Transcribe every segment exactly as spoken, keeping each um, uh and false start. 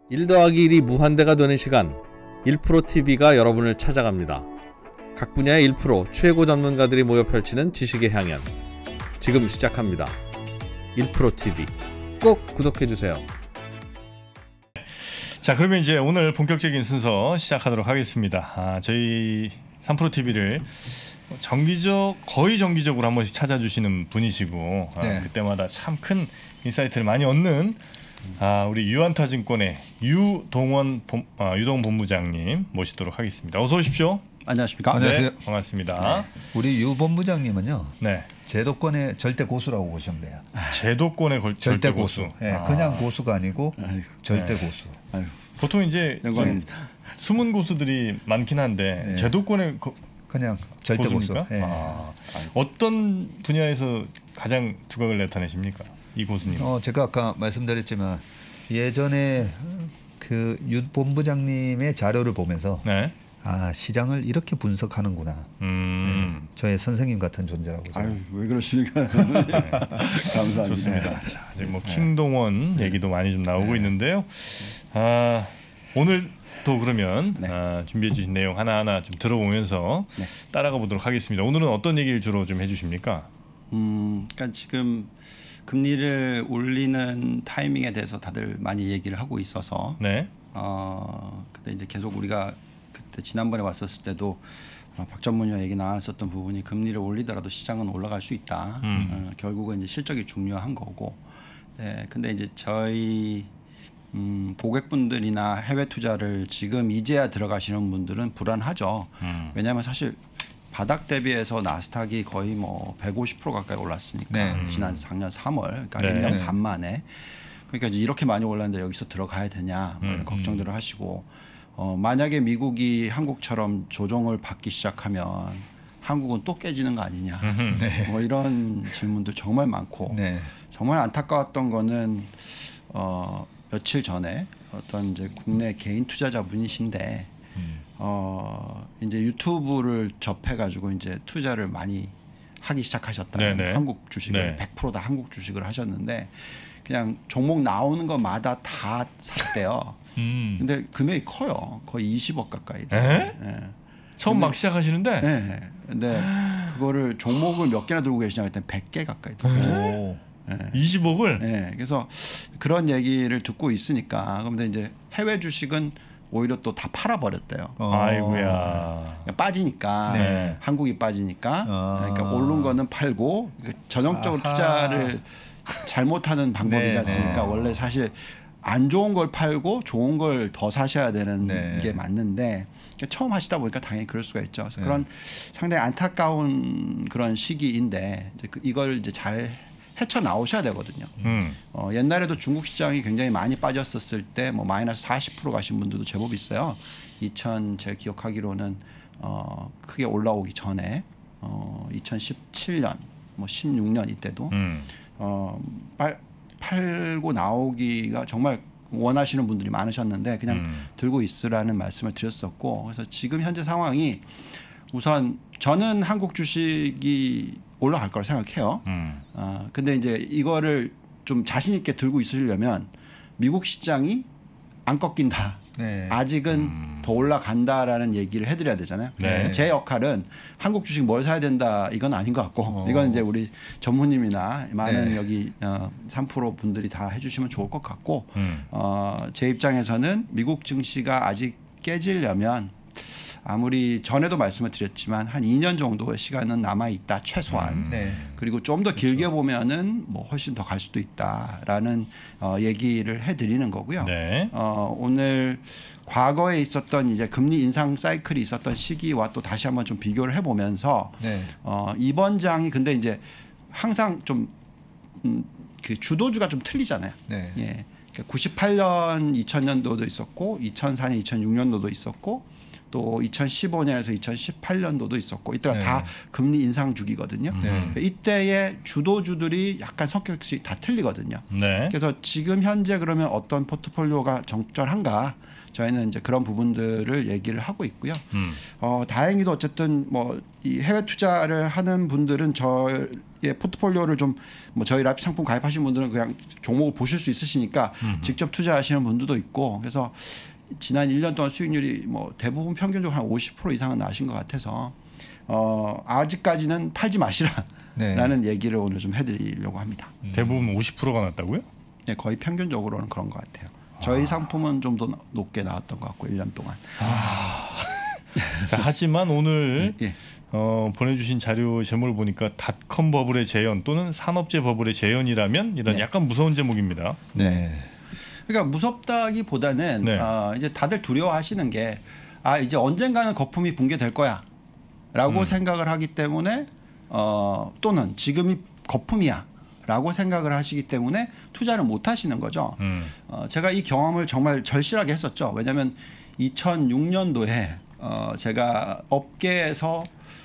일 더하기 일이 무한대가 되는 시간, 일 프로 티비가 여러분을 찾아갑니다. 각 분야의 일 프로 최고 전문가들이 모여 펼치는 지식의 향연, 지금 시작합니다. 일 프로 티비 꼭 구독해주세요. 자, 그러면 이제 오늘 본격적인 순서 시작하도록 하겠습니다. 아, 저희 삼 프로 티비를 정기적 거의 정기적으로 한 번씩 찾아주시는 분이시고, 네. 아, 그때마다 참 큰 인사이트를 많이 얻는 아, 우리 유안타증권의 유동원 본, 아, 유동원 본부장님 모시도록 하겠습니다. 어서 오십시오. 안녕하십니까? 안녕하세요. 네, 반갑습니다. 네. 우리 유 본부장님은요. 네. 제도권의 절대 고수라고 보시면 돼요. 제도권의 걸, 절대, 절대 고수. 고수. 네, 아. 그냥 고수가 아니고 아이고. 절대 네. 고수. 아이고. 보통 이제 숨은 고수들이 많긴 한데 네. 제도권의 거, 그냥 절대 고수입니까? 고수. 네. 아. 어떤 분야에서 가장 두각을 나타내십니까? 이 고수님. 어, 제가 아까 말씀드렸지만 예전에 그 유 본부장님의 자료를 보면서 네. 아, 시장을 이렇게 분석하는구나. 음. 네, 저의 선생님 같은 존재라고. 아유, 왜 그러십니까? 네. 감사합니다. 좋습니다. 자, 이제 뭐 킹동원 네. 얘기도 많이 좀 나오고 네. 있는데요. 아, 오늘 또 그러면 네. 아, 준비해 주신 내용 하나하나 좀 들어보면서 네. 따라가 보도록 하겠습니다. 오늘은 어떤 얘기를 주로 좀 해주십니까? 음, 그러니까 지금 금리를 올리는 타이밍에 대해서 다들 많이 얘기를 하고 있어서, 네. 어, 근데 이제 계속 우리가 그때 지난번에 왔었을 때도 어, 박 전문위원 얘기 나왔었던 부분이 금리를 올리더라도 시장은 올라갈 수 있다. 음. 어, 결국은 이제 실적이 중요한 거고, 네. 근데 이제 저희 음, 고객분들이나 해외 투자를 지금 이제야 들어가시는 분들은 불안하죠. 음. 왜냐하면 사실 바닥 대비해서 나스닥이 거의 뭐 백오십 퍼센트 가까이 올랐으니까 네. 지난 작년 삼월, 그러니까 네. 일 년 반 만에. 그러니까 이제 이렇게 많이 올랐는데 여기서 들어가야 되냐 뭐 이런 음. 걱정들을 하시고, 어, 만약에 미국이 한국처럼 조정을 받기 시작하면 한국은 또 깨지는 거 아니냐, 네. 뭐 이런 질문들 정말 많고 네. 정말 안타까웠던 거는 어, 며칠 전에 어떤 이제 국내 개인 투자자분이신데. 음. 어 이제 유튜브를 접해가지고 이제 투자를 많이 하기 시작하셨다. 한국 주식을 네. 백 퍼센트 다 한국 주식을 하셨는데 그냥 종목 나오는 것마다 다 샀대요. 음. 근데 금액이 커요. 거의 이십억 가까이. 네. 처음 근데, 막 시작하시는데. 네. 근데 그거를 종목을 몇 개나 들고 계시냐고 했더니 백 개 가까이 들고 계세요. 네. 이십억을? 네. 그래서 그런 얘기를 듣고 있으니까 그런데 이제 해외 주식은 오히려 또 다 팔아버렸대요. 어. 아이고야. 빠지니까 네. 한국이 빠지니까 어. 그러니까 오른 거는 팔고 전형적으로 아하. 투자를 잘못하는 방법이지 네. 않습니까? 네. 원래 사실 안 좋은 걸 팔고 좋은 걸 더 사셔야 되는 네. 게 맞는데 그러니까 처음 하시다 보니까 당연히 그럴 수가 있죠. 그래서 네. 그런 상당히 안타까운 그런 시기인데 이제 이걸 이제 잘 헤쳐 나오셔야 되거든요. 음. 어, 옛날에도 중국 시장이 굉장히 많이 빠졌었을 때 뭐 마이너스 사십 퍼센트 가신 분들도 제법 있어요. 이천 제가 기억하기로는 어, 크게 올라오기 전에 어, 이천십칠 년, 뭐 십육 년 이때도 음. 어, 팔, 팔고 나오기가 정말 원하시는 분들이 많으셨는데 그냥 음. 들고 있으라는 말씀을 드렸었고, 그래서 지금 현재 상황이 우선 저는 한국 주식이 올라갈 거라 생각해요. 음. 어, 근데 이제 이거를 좀 자신 있게 들고 있으려면 미국 시장이 안 꺾인다. 네. 아직은 음. 더 올라간다라는 얘기를 해드려야 되잖아요. 네. 제 역할은 한국 주식 뭘 사야 된다 이건 아닌 것 같고 어. 이건 이제 우리 전무님이나 많은 네. 여기 어, 삼 프로 분들이 다 해주시면 좋을 것 같고 음. 어, 제 입장에서는 미국 증시가 아직 깨지려면 아무리 전에도 말씀을 드렸지만 한 이 년 정도의 시간은 남아 있다 최소한. 음, 네. 그리고 좀 더 길게 그렇죠. 보면은 뭐 훨씬 더 갈 수도 있다라는 어, 얘기를 해드리는 거고요. 네. 어, 오늘 과거에 있었던 이제 금리 인상 사이클이 있었던 시기와 또 다시 한번 좀 비교를 해보면서 네. 어, 이번 장이 근데 이제 항상 좀 음, 그 주도주가 좀 틀리잖아요. 네. 예. 구십팔 년 이천 년도도 있었고 이천사 년 이천육 년도도 있었고 또 이천십오 년에서 이천십팔 년도도 있었고 이때가 네. 다 금리 인상 주기거든요. 네. 이때의 주도주들이 약간 성격이 다 틀리거든요. 네. 그래서 지금 현재 그러면 어떤 포트폴리오가 적절한가? 저희는 이제 그런 부분들을 얘기를 하고 있고요. 음. 어, 다행히도 어쨌든 뭐 이 해외 투자를 하는 분들은 저의 포트폴리오를 좀 뭐 저희 라이프 상품 가입하신 분들은 그냥 종목을 보실 수 있으시니까 음. 직접 투자하시는 분들도 있고 그래서 지난 일 년 동안 수익률이 뭐 대부분 평균적으로 한 오십 퍼센트 이상은 나신 것 같아서 어, 아직까지는 팔지 마시라라는 네. 얘기를 오늘 좀 해드리려고 합니다. 대부분 오십 퍼센트가 났다고요? 네, 거의 평균적으로는 그런 것 같아요. 저희 아. 상품은 좀 더 높게 나왔던 것 같고 일 년 동안. 아. 자, 하지만 오늘 예. 어, 보내주신 자료 제목을 보니까 닷컴 버블의 재현 또는 산업재 버블의 재현이라면 이런 네. 약간 무서운 제목입니다. 네. 그러니까 무섭다기보다는 네. 어, 이제 다들 두려워하시는 게 아 이제 언젠가는 거품이 붕괴될 거야라고 음. 생각을 하기 때문에 어, 또는 지금이 거품이야. 라고 생각을 하시기 때문에 투자를 못 하시는 거죠. 음. 어, 제가 이 경험을 정말 절실하게 했었죠. 왜냐하면 이천육 년도에 어, 제가 업계에서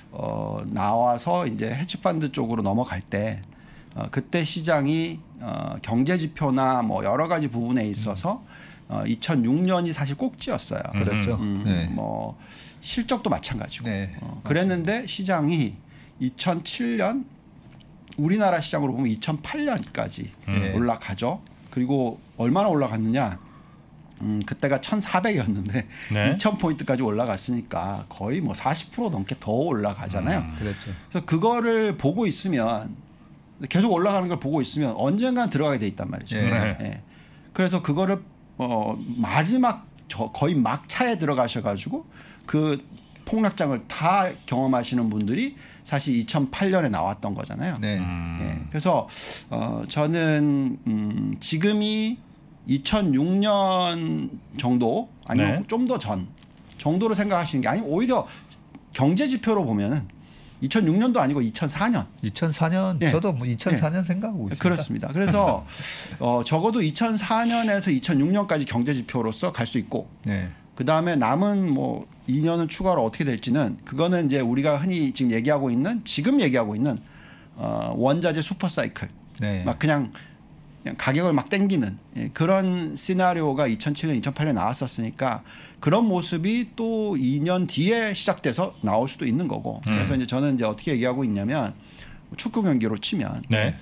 어, 나와서 이제 헤지펀드 쪽으로 넘어갈 때 어, 그때 시장이 어, 경제 지표나 뭐 여러 가지 부분에 있어서 어, 이천육 년이 사실 꼭지였어요. 그렇죠. 음, 네. 뭐 실적도 마찬가지고. 네, 어, 그랬는데 시장이 이천칠 년 우리나라 시장으로 보면 이천팔 년까지 음. 올라가죠. 그리고 얼마나 올라갔느냐? 음, 그때가 천사백이었는데 네. 이천 포인트까지 올라갔으니까 거의 뭐 사십 퍼센트 넘게 더 올라가잖아요. 음, 그렇죠. 그래서 그거를 보고 있으면 계속 올라가는 걸 보고 있으면 언젠간 들어가게 돼 있단 말이죠. 네. 네. 그래서 그거를 어, 마지막 저 거의 막차에 들어가셔가지고 그 폭락장을 다 경험하시는 분들이 사실 이천팔 년에 나왔던 거잖아요. 네. 음. 네. 그래서 어, 저는 음, 지금이 이천육 년 정도 아니면 네. 좀 더 전 정도로 생각하시는 게 아니면 오히려 경제 지표로 보면은 이천육 년도 아니고 이천사 년. 이천사 년 네. 저도 뭐 이천사 년 네. 생각하고 있습니다. 그렇습니다. 그래서 어, 적어도 이천사 년에서 이천육 년까지 경제 지표로서 갈 수 있고 네. 그 다음에 남은 뭐 이 년은 추가로 어떻게 될지는 그거는 이제 우리가 흔히 지금 얘기하고 있는 지금 얘기하고 있는 어, 원자재 슈퍼 사이클 네. 막 그냥, 그냥 가격을 막 땡기는 예, 그런 시나리오가 이천칠 년, 이천팔 년 나왔었으니까 그런 모습이 또 이 년 뒤에 시작돼서 나올 수도 있는 거고 음. 그래서 이제 저는 이제 어떻게 얘기하고 있냐면 축구 경기로 치면 네.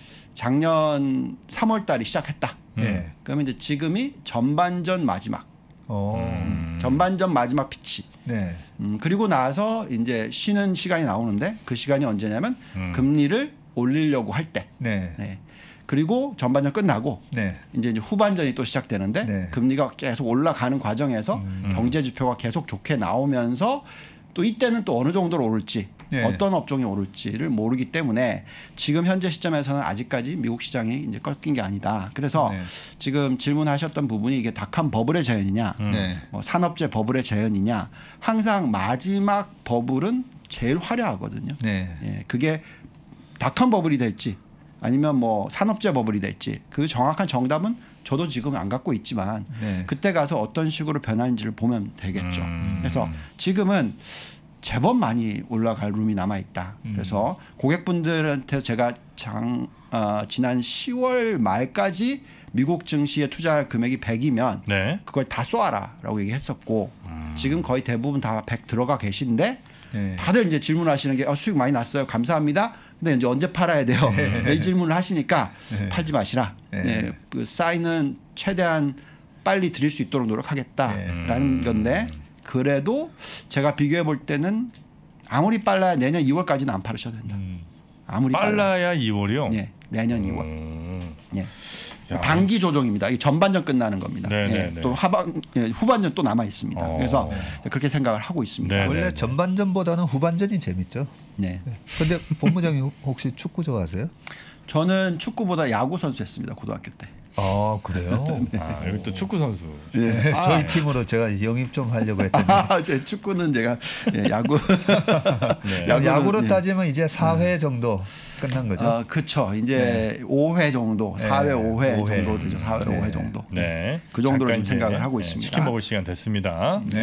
작년 삼월 달이 시작했다. 네. 그러면 이제 지금이 전반전 마지막. 음. 전반전 마지막 피치. 네. 음, 그리고 나서 이제 쉬는 시간이 나오는데 그 시간이 언제냐면 음. 금리를 올리려고 할 때. 네. 네. 그리고 전반전 끝나고 네. 이제, 이제 후반전이 또 시작되는데 네. 금리가 계속 올라가는 과정에서 음. 경제 지표가 계속 좋게 나오면서 또 이때는 또 어느 정도로 오를지 네. 어떤 업종이 오를지를 모르기 때문에 지금 현재 시점에서는 아직까지 미국 시장이 이제 꺾인 게 아니다. 그래서 네. 지금 질문하셨던 부분이 이게 닷컴 버블의 재현이냐, 네. 뭐 산업재 버블의 재현이냐, 항상 마지막 버블은 제일 화려하거든요. 네. 예, 그게 닷컴 버블이 될지 아니면 뭐 산업재 버블이 될지 그 정확한 정답은 저도 지금 안 갖고 있지만 네. 그때 가서 어떤 식으로 변하는지를 보면 되겠죠. 음. 그래서 지금은 제법 많이 올라갈 룸이 남아 있다. 음. 그래서 고객분들한테 제가 장, 어, 지난 시월 말까지 미국 증시에 투자할 금액이 백이면 네. 그걸 다 쏘아라라고 얘기했었고 음. 지금 거의 대부분 다 백 들어가 계신데 네. 다들 이제 질문하시는 게 어, 수익 많이 났어요. 감사합니다. 근데 이제 언제 팔아야 돼요? 네. 이 질문을 하시니까 네. 팔지 마시라. 네. 네. 그 사인은 최대한 빨리 드릴 수 있도록 노력하겠다라는 네. 건데 그래도 제가 비교해 볼 때는 아무리 빨라야 내년 이월까지는 안 팔으셔도 된다. 음. 아무리 빨라야 빨라야 이월이요? 네, 내년 이월. 음. 네. 야. 단기 조정입니다. 이 전반전 끝나는 겁니다. 네, 예, 또 하반 예, 후반전 또 남아 있습니다. 어. 그래서 그렇게 생각을 하고 있습니다. 네, 원래 네, 네. 전반전보다는 후반전이 재밌죠. 네. 그런데 본부장님 혹시 축구 좋아하세요? 저는 축구보다 야구 선수였습니다. 고등학교 때. 아 그래요? 네. 아, 여기 또 축구 선수. 네. 아, 저희 팀으로 제가 영입 좀 하려고 했더니 아, 제 축구는 제가 예, 야구 네. 야구는, 야구로 따지면 이제 사 회 정도 끝난 거죠. 아, 그렇죠. 이제 네. 오 회 정도, 사 회, 네. 오 회, 오 회 정도 되죠. 사 회, 네. 오 회 정도. 네. 그 정도로 좀 생각을 하고 있습니다. 치킨 먹을 시간 됐습니다. 네.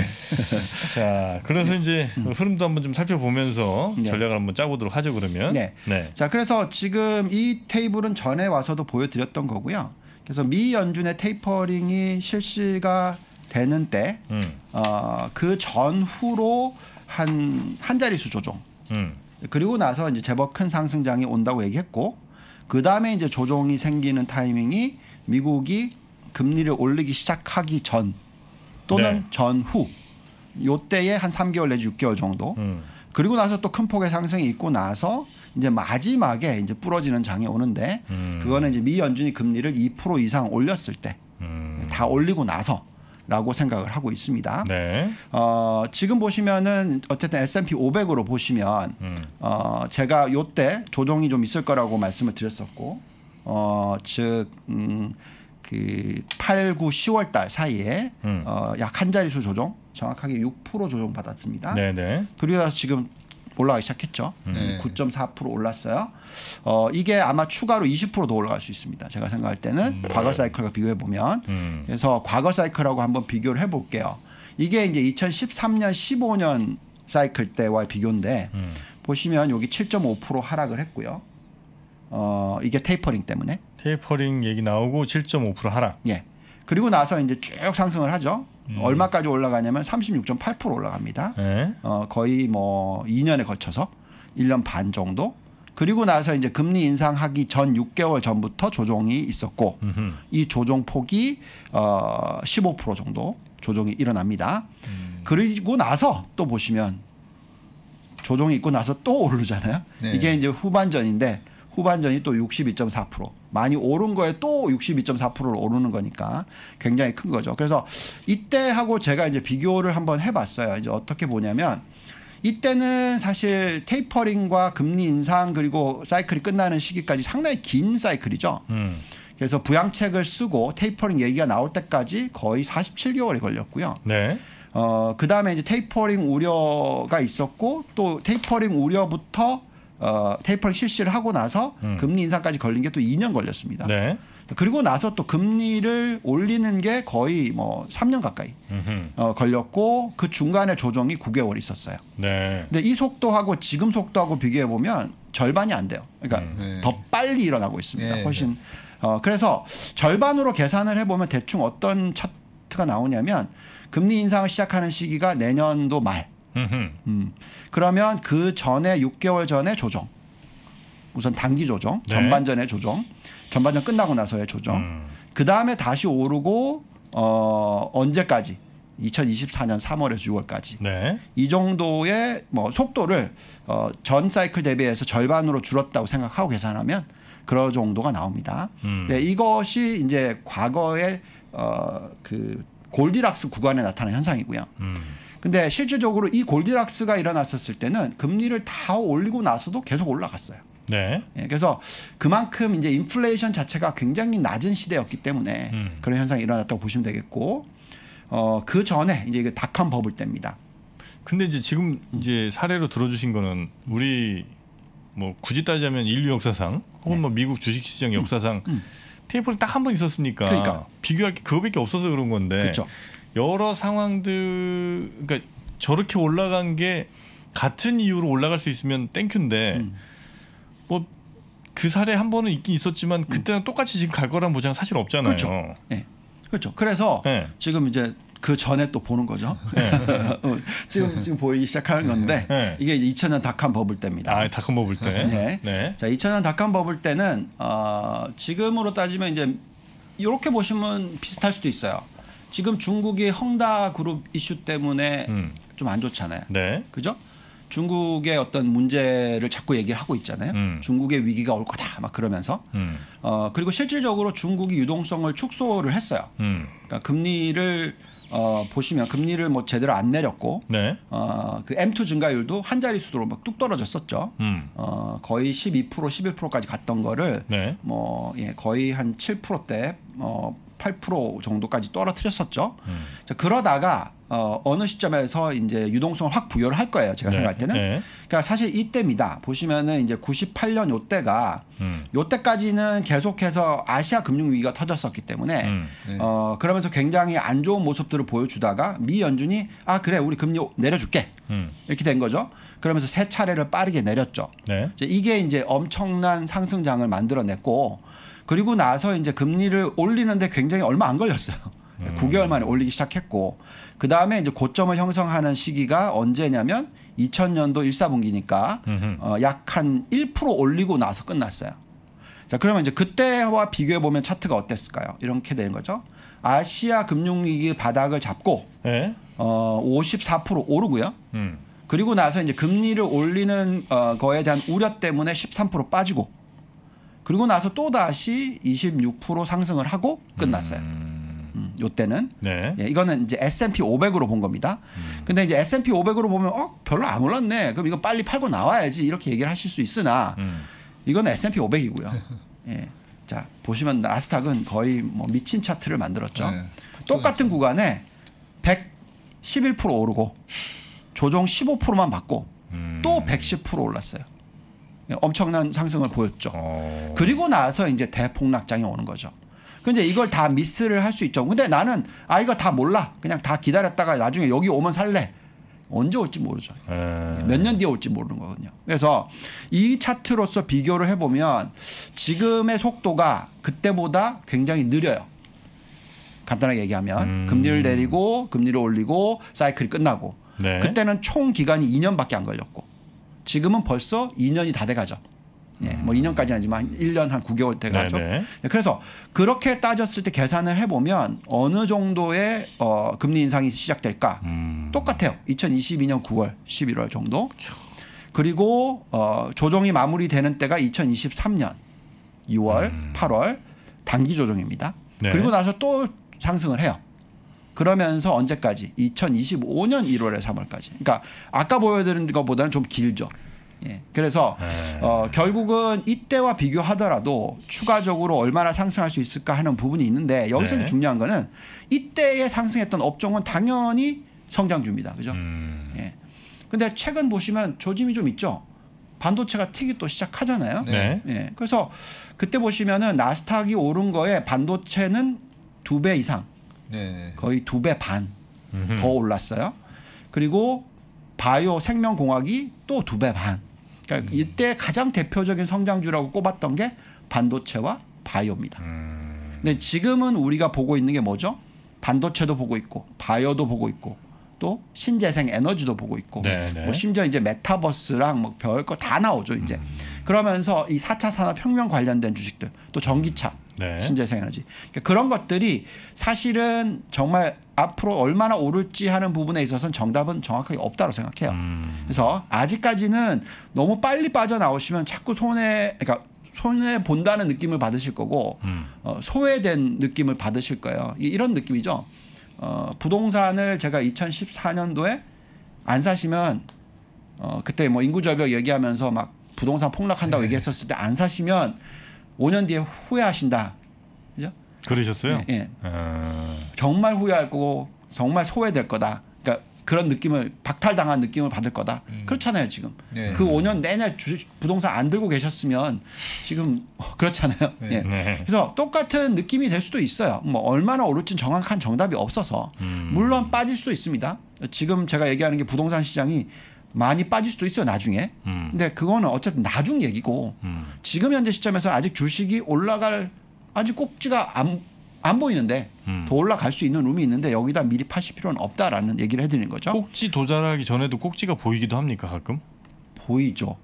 자, 그래서 네. 이제 음. 흐름도 한번 좀 살펴보면서 네. 전략을 한번 짜보도록 하죠. 그러면. 네. 네. 자, 그래서 지금 이 테이블은 전에 와서도 보여드렸던 거고요. 그래서 미 연준의 테이퍼링이 실시가 되는 때, 음. 어, 그 전후로 한 한 자릿수 조정. 음. 그리고 나서 이제 제법 큰 상승장이 온다고 얘기했고, 그 다음에 이제 조정이 생기는 타이밍이 미국이 금리를 올리기 시작하기 전 또는 네. 전후, 요때에 한 삼 개월 내지 육 개월 정도. 음. 그리고 나서 또 큰 폭의 상승이 있고 나서 이제 마지막에 이제 부러지는 장이 오는데 음. 그거는 이제 미 연준이 금리를 이 퍼센트 이상 올렸을 때 다 음. 올리고 나서라고 생각을 하고 있습니다. 네. 어, 지금 보시면은 어쨌든 에스 앤 피 오백으로 보시면 음. 어, 제가 요때 조정이 좀 있을 거라고 말씀을 드렸었고, 어, 즉 음, 그 팔, 구, 시월 달 사이에 음. 어, 약 한 자릿수 조정, 정확하게 육 퍼센트 조정 받았습니다. 네네. 그리고 나서 지금 올라가기 시작했죠. 네. 구 점 사 퍼센트 올랐어요. 어, 이게 아마 추가로 이십 퍼센트 더 올라갈 수 있습니다. 제가 생각할 때는 네. 과거 사이클과 비교해 보면. 음. 그래서 과거 사이클하고 한번 비교를 해볼게요. 이게 이제 이천십삼 년, 십오 년 사이클 때와 비교인데 음. 보시면 여기 칠 점 오 퍼센트 하락을 했고요. 어, 이게 테이퍼링 때문에. 테이퍼링 얘기 나오고 칠 점 오 퍼센트 하락. 예. 그리고 나서 이제 쭉 상승을 하죠. 음. 얼마까지 올라가냐면 삼십육 점 팔 퍼센트 올라갑니다. 네. 어, 거의 뭐 이 년에 걸쳐서 일 년 반 정도. 그리고 나서 이제 금리 인상하기 전 육 개월 전부터 조정이 있었고 음흠. 이 조정 폭이 어, 십오 퍼센트 정도 조정이 일어납니다. 음. 그리고 나서 또 보시면 조정이 있고 나서 또 오르잖아요. 네. 이게 이제 후반전인데 후반전이 또 육십이 점 사 퍼센트 많이 오른 거에 또 육십이 점 사 퍼센트로 오르는 거니까 굉장히 큰 거죠. 그래서 이때하고 제가 이제 비교를 한번 해봤어요. 이제 어떻게 보냐면 이때는 사실 테이퍼링과 금리 인상 그리고 사이클이 끝나는 시기까지 상당히 긴 사이클이죠. 음. 그래서 부양책을 쓰고 테이퍼링 얘기가 나올 때까지 거의 사십칠 개월이 걸렸고요. 네. 어, 그 다음에 이제 테이퍼링 우려가 있었고 또 테이퍼링 우려부터 어, 테이퍼링 실시를 하고 나서 음. 금리 인상까지 걸린 게 또 이 년 걸렸습니다. 네. 그리고 나서 또 금리를 올리는 게 거의 뭐 삼 년 가까이 어, 걸렸고 그 중간에 조정이 구 개월 있었어요. 네. 근데 이 속도하고 지금 속도하고 비교해 보면 절반이 안 돼요. 그러니까 음. 더 빨리 일어나고 있습니다. 네. 훨씬. 어, 그래서 절반으로 계산을 해보면 대충 어떤 차트가 나오냐면 금리 인상을 시작하는 시기가 내년도 말. 음. 그러면 그 전에 육 개월 전에 조정. 우선 단기 조정, 네. 전반전의 조정, 전반전 끝나고 나서의 조정. 음. 그 다음에 다시 오르고 어, 언제까지? 이천이십사 년 삼월에서 유월까지. 네. 이 정도의 뭐 속도를 어, 전 사이클 대비해서 절반으로 줄었다고 생각하고 계산하면 그런 정도가 나옵니다. 음. 네, 이것이 이제 과거의 어, 그 골디락스 구간에 나타난 현상이고요. 음. 근데 실질적으로 이 골디락스가 일어났었을 때는 금리를 다 올리고 나서도 계속 올라갔어요. 네. 예, 그래서 그만큼 이제 인플레이션 자체가 굉장히 낮은 시대였기 때문에 음. 그런 현상이 일어났다고 보시면 되겠고, 어, 그 전에 이제 이게 닷컴 버블 때입니다. 근데 이제 지금 이제 사례로 들어주신 거는 우리 뭐 굳이 따지자면 인류 역사상 혹은 네. 뭐 미국 주식시장 역사상 음. 음. 테이퍼링 딱 한 번 있었으니까 그러니까. 비교할 게 그거밖에 없어서 그런 건데 그쵸. 여러 상황들 그러니까 저렇게 올라간 게 같은 이유로 올라갈 수 있으면 땡큐인데 음. 뭐 그 사례 한 번은 있긴 있었지만 그때랑 음. 똑같이 지금 갈 거란 보장 사실 없잖아요. 그렇죠. 네. 그렇죠. 그래서 네. 지금 이제 그 전에 또 보는 거죠. 네. 지금 지금 보이기 시작하는 건데 네. 이게 이천 년 닷컴 버블 때입니다. 아, 닷컴 버블 때. 네. 네. 자, 이천 년 닷컴 버블 때는 어, 지금으로 따지면 이제 이렇게 보시면 비슷할 수도 있어요. 지금 중국이 헝다 그룹 이슈 때문에 음. 좀 안 좋잖아요. 네. 그죠? 중국의 어떤 문제를 자꾸 얘기를 하고 있잖아요. 음. 중국의 위기가 올 거다 막 그러면서 음. 어, 그리고 실질적으로 중국이 유동성을 축소를 했어요. 음. 그러니까 금리를 어, 보시면 금리를 뭐 제대로 안 내렸고 네. 어, 그 엠 투 증가율도 한 자릿수로 막 뚝 떨어졌었죠. 음. 어, 거의 십이 퍼센트, 십일 퍼센트까지 갔던 거를 네. 뭐 예, 거의 한 칠 퍼센트대 어, 팔 퍼센트 정도까지 떨어뜨렸었죠. 음. 자, 그러다가 어, 어느 시점에서 이제 유동성을 확 부여를 할 거예요. 제가 네. 생각할 때는. 네. 그러니까 사실 이때입니다. 보시면은 이제 구십팔 년 요때가 음. 요때까지는 계속해서 아시아 금융 위기가 터졌었기 때문에 음. 네. 어, 그러면서 굉장히 안 좋은 모습들을 보여주다가 미 연준이 아 그래 우리 금리 내려줄게 음. 이렇게 된 거죠. 그러면서 세 차례를 빠르게 내렸죠. 네. 이제 이게 이제 엄청난 상승장을 만들어냈고 그리고 나서 이제 금리를 올리는데 굉장히 얼마 안 걸렸어요. 음. 구 개월 만에 올리기 시작했고 그 다음에 이제 고점을 형성하는 시기가 언제냐면 이천 년도 일, 사 분기니까 어, 약 한 일 퍼센트 올리고 나서 끝났어요. 자 그러면 이제 그때와 비교해 보면 차트가 어땠을까요? 이렇게 되는 거죠. 아시아 금융위기 바닥을 잡고 네? 어, 오십사 퍼센트 오르고요. 음. 그리고 나서 이제 금리를 올리는 어, 거에 대한 우려 때문에 십삼 퍼센트 빠지고 그리고 나서 또 다시 이십육 퍼센트 상승을 하고 끝났어요. 음. 음, 요때는 네. 예, 이거는 이제 에스 앤 피 오백으로 본 겁니다. 음. 근데 이제 에스 앤 피 오백으로 보면 어 별로 안 올랐네. 그럼 이거 빨리 팔고 나와야지 이렇게 얘기를 하실 수 있으나 음. 이건 에스 앤 피 오백이고요. 예. 자 보시면 나스닥은 거의 뭐 미친 차트를 만들었죠. 네. 똑같은 구간에 백십일 퍼센트 오르고 조정 십오 퍼센트만 받고 음. 또 백십 퍼센트 올랐어요. 엄청난 상승을 보였죠. 오. 그리고 나서 이제 대폭락장이 오는 거죠. 근데 이걸 다 미스를 할 수 있죠. 근데 나는 아 이거 다 몰라. 그냥 다 기다렸다가 나중에 여기 오면 살래. 언제 올지 모르죠. 몇 년 뒤에 올지 모르는 거거든요. 그래서 이 차트로서 비교를 해보면 지금의 속도가 그때보다 굉장히 느려요. 간단하게 얘기하면 음. 금리를 내리고 금리를 올리고 사이클이 끝나고 네. 그때는 총 기간이 이 년밖에 안 걸렸고 지금은 벌써 이 년이 다 돼가죠. 예, 뭐 이 년까지는 아니지만 일 년 한 구 개월 돼가죠. 네네. 그래서 그렇게 따졌을 때 계산을 해보면 어느 정도의 어, 금리 인상이 시작될까? 음. 똑같아요. 이천이십이 년 구월, 십일월 정도. 그리고 어, 조정이 마무리되는 때가 이천이십삼 년 유월, 음. 팔월 단기 조정입니다. 네. 그리고 나서 또 상승을 해요. 그러면서 언제까지? 이천이십오 년 일월에 삼월까지. 그러니까 아까 보여드린 것보다는 좀 길죠. 예. 그래서 어, 결국은 이때와 비교하더라도 추가적으로 얼마나 상승할 수 있을까 하는 부분이 있는데 여기서 네. 중요한 거는 이때에 상승했던 업종은 당연히 성장주입니다. 그죠? 음. 예. 근데 최근 보시면 조짐이 좀 있죠. 반도체가 튀기 또 시작하잖아요. 네. 예. 그래서 그때 보시면은 나스닥이 오른 거에 반도체는 두 배 이상, 네. 거의 두 배 반 더 올랐어요. 그리고 바이오 생명공학이 또 두 배 반. 그러니까 음. 이때 가장 대표적인 성장주라고 꼽았던 게 반도체와 바이오입니다. 음. 근데 지금은 우리가 보고 있는 게 뭐죠? 반도체도 보고 있고 바이오도 보고 있고 또 신재생 에너지도 보고 있고 네네. 뭐 심지어 이제 메타버스랑 뭐 별거 다 나오죠 이제. 음. 그러면서 이 사 차 산업혁명 관련된 주식들 또 전기차 네. 신재생 에너지 그러니까 그런 것들이 사실은 정말 앞으로 얼마나 오를지 하는 부분에 있어서는 정답은 정확하게 없다고 생각해요. 음. 그래서 아직까지는 너무 빨리 빠져나오시면 자꾸 손해 그러니까 손해 본다는 느낌을 받으실 거고 음. 어, 소외된 느낌을 받으실 거예요. 이런 느낌이죠. 어, 부동산을 제가 이천십사 년도에 안 사시면 어, 그때 뭐 인구절벽 얘기하면서 막 부동산 폭락한다고 네. 얘기했었을 때 안 사시면 오 년 뒤에 후회하신다. 그죠? 그러셨어요? 예. 예. 아... 정말 후회할 거고 정말 소외될 거다. 그러니까 그런 느낌을 박탈당한 느낌을 받을 거다. 음. 그렇잖아요 지금. 네. 그 오 년 내내 주식 부동산 안 들고 계셨으면 지금 그렇잖아요. 네. 예. 네. 그래서 똑같은 느낌이 될 수도 있어요. 뭐 얼마나 오를지는 정확한 정답이 없어서 음. 물론 빠질 수도 있습니다. 지금 제가 얘기하는 게 부동산 시장이 많이 빠질 수도 있어요 나중에. 음. 근데 그거는 어차피 나중 얘기고 음. 지금 현재 시점에서 아직 주식이 올라갈 아직 꼭지가 안, 안 보이는데 음. 더 올라갈 수 있는 룸이 있는데 여기다 미리 파실 필요는 없다라는 얘기를 해드리는 거죠. 꼭지 도달하기 전에도 꼭지가 보이기도 합니까 가끔? 보이죠.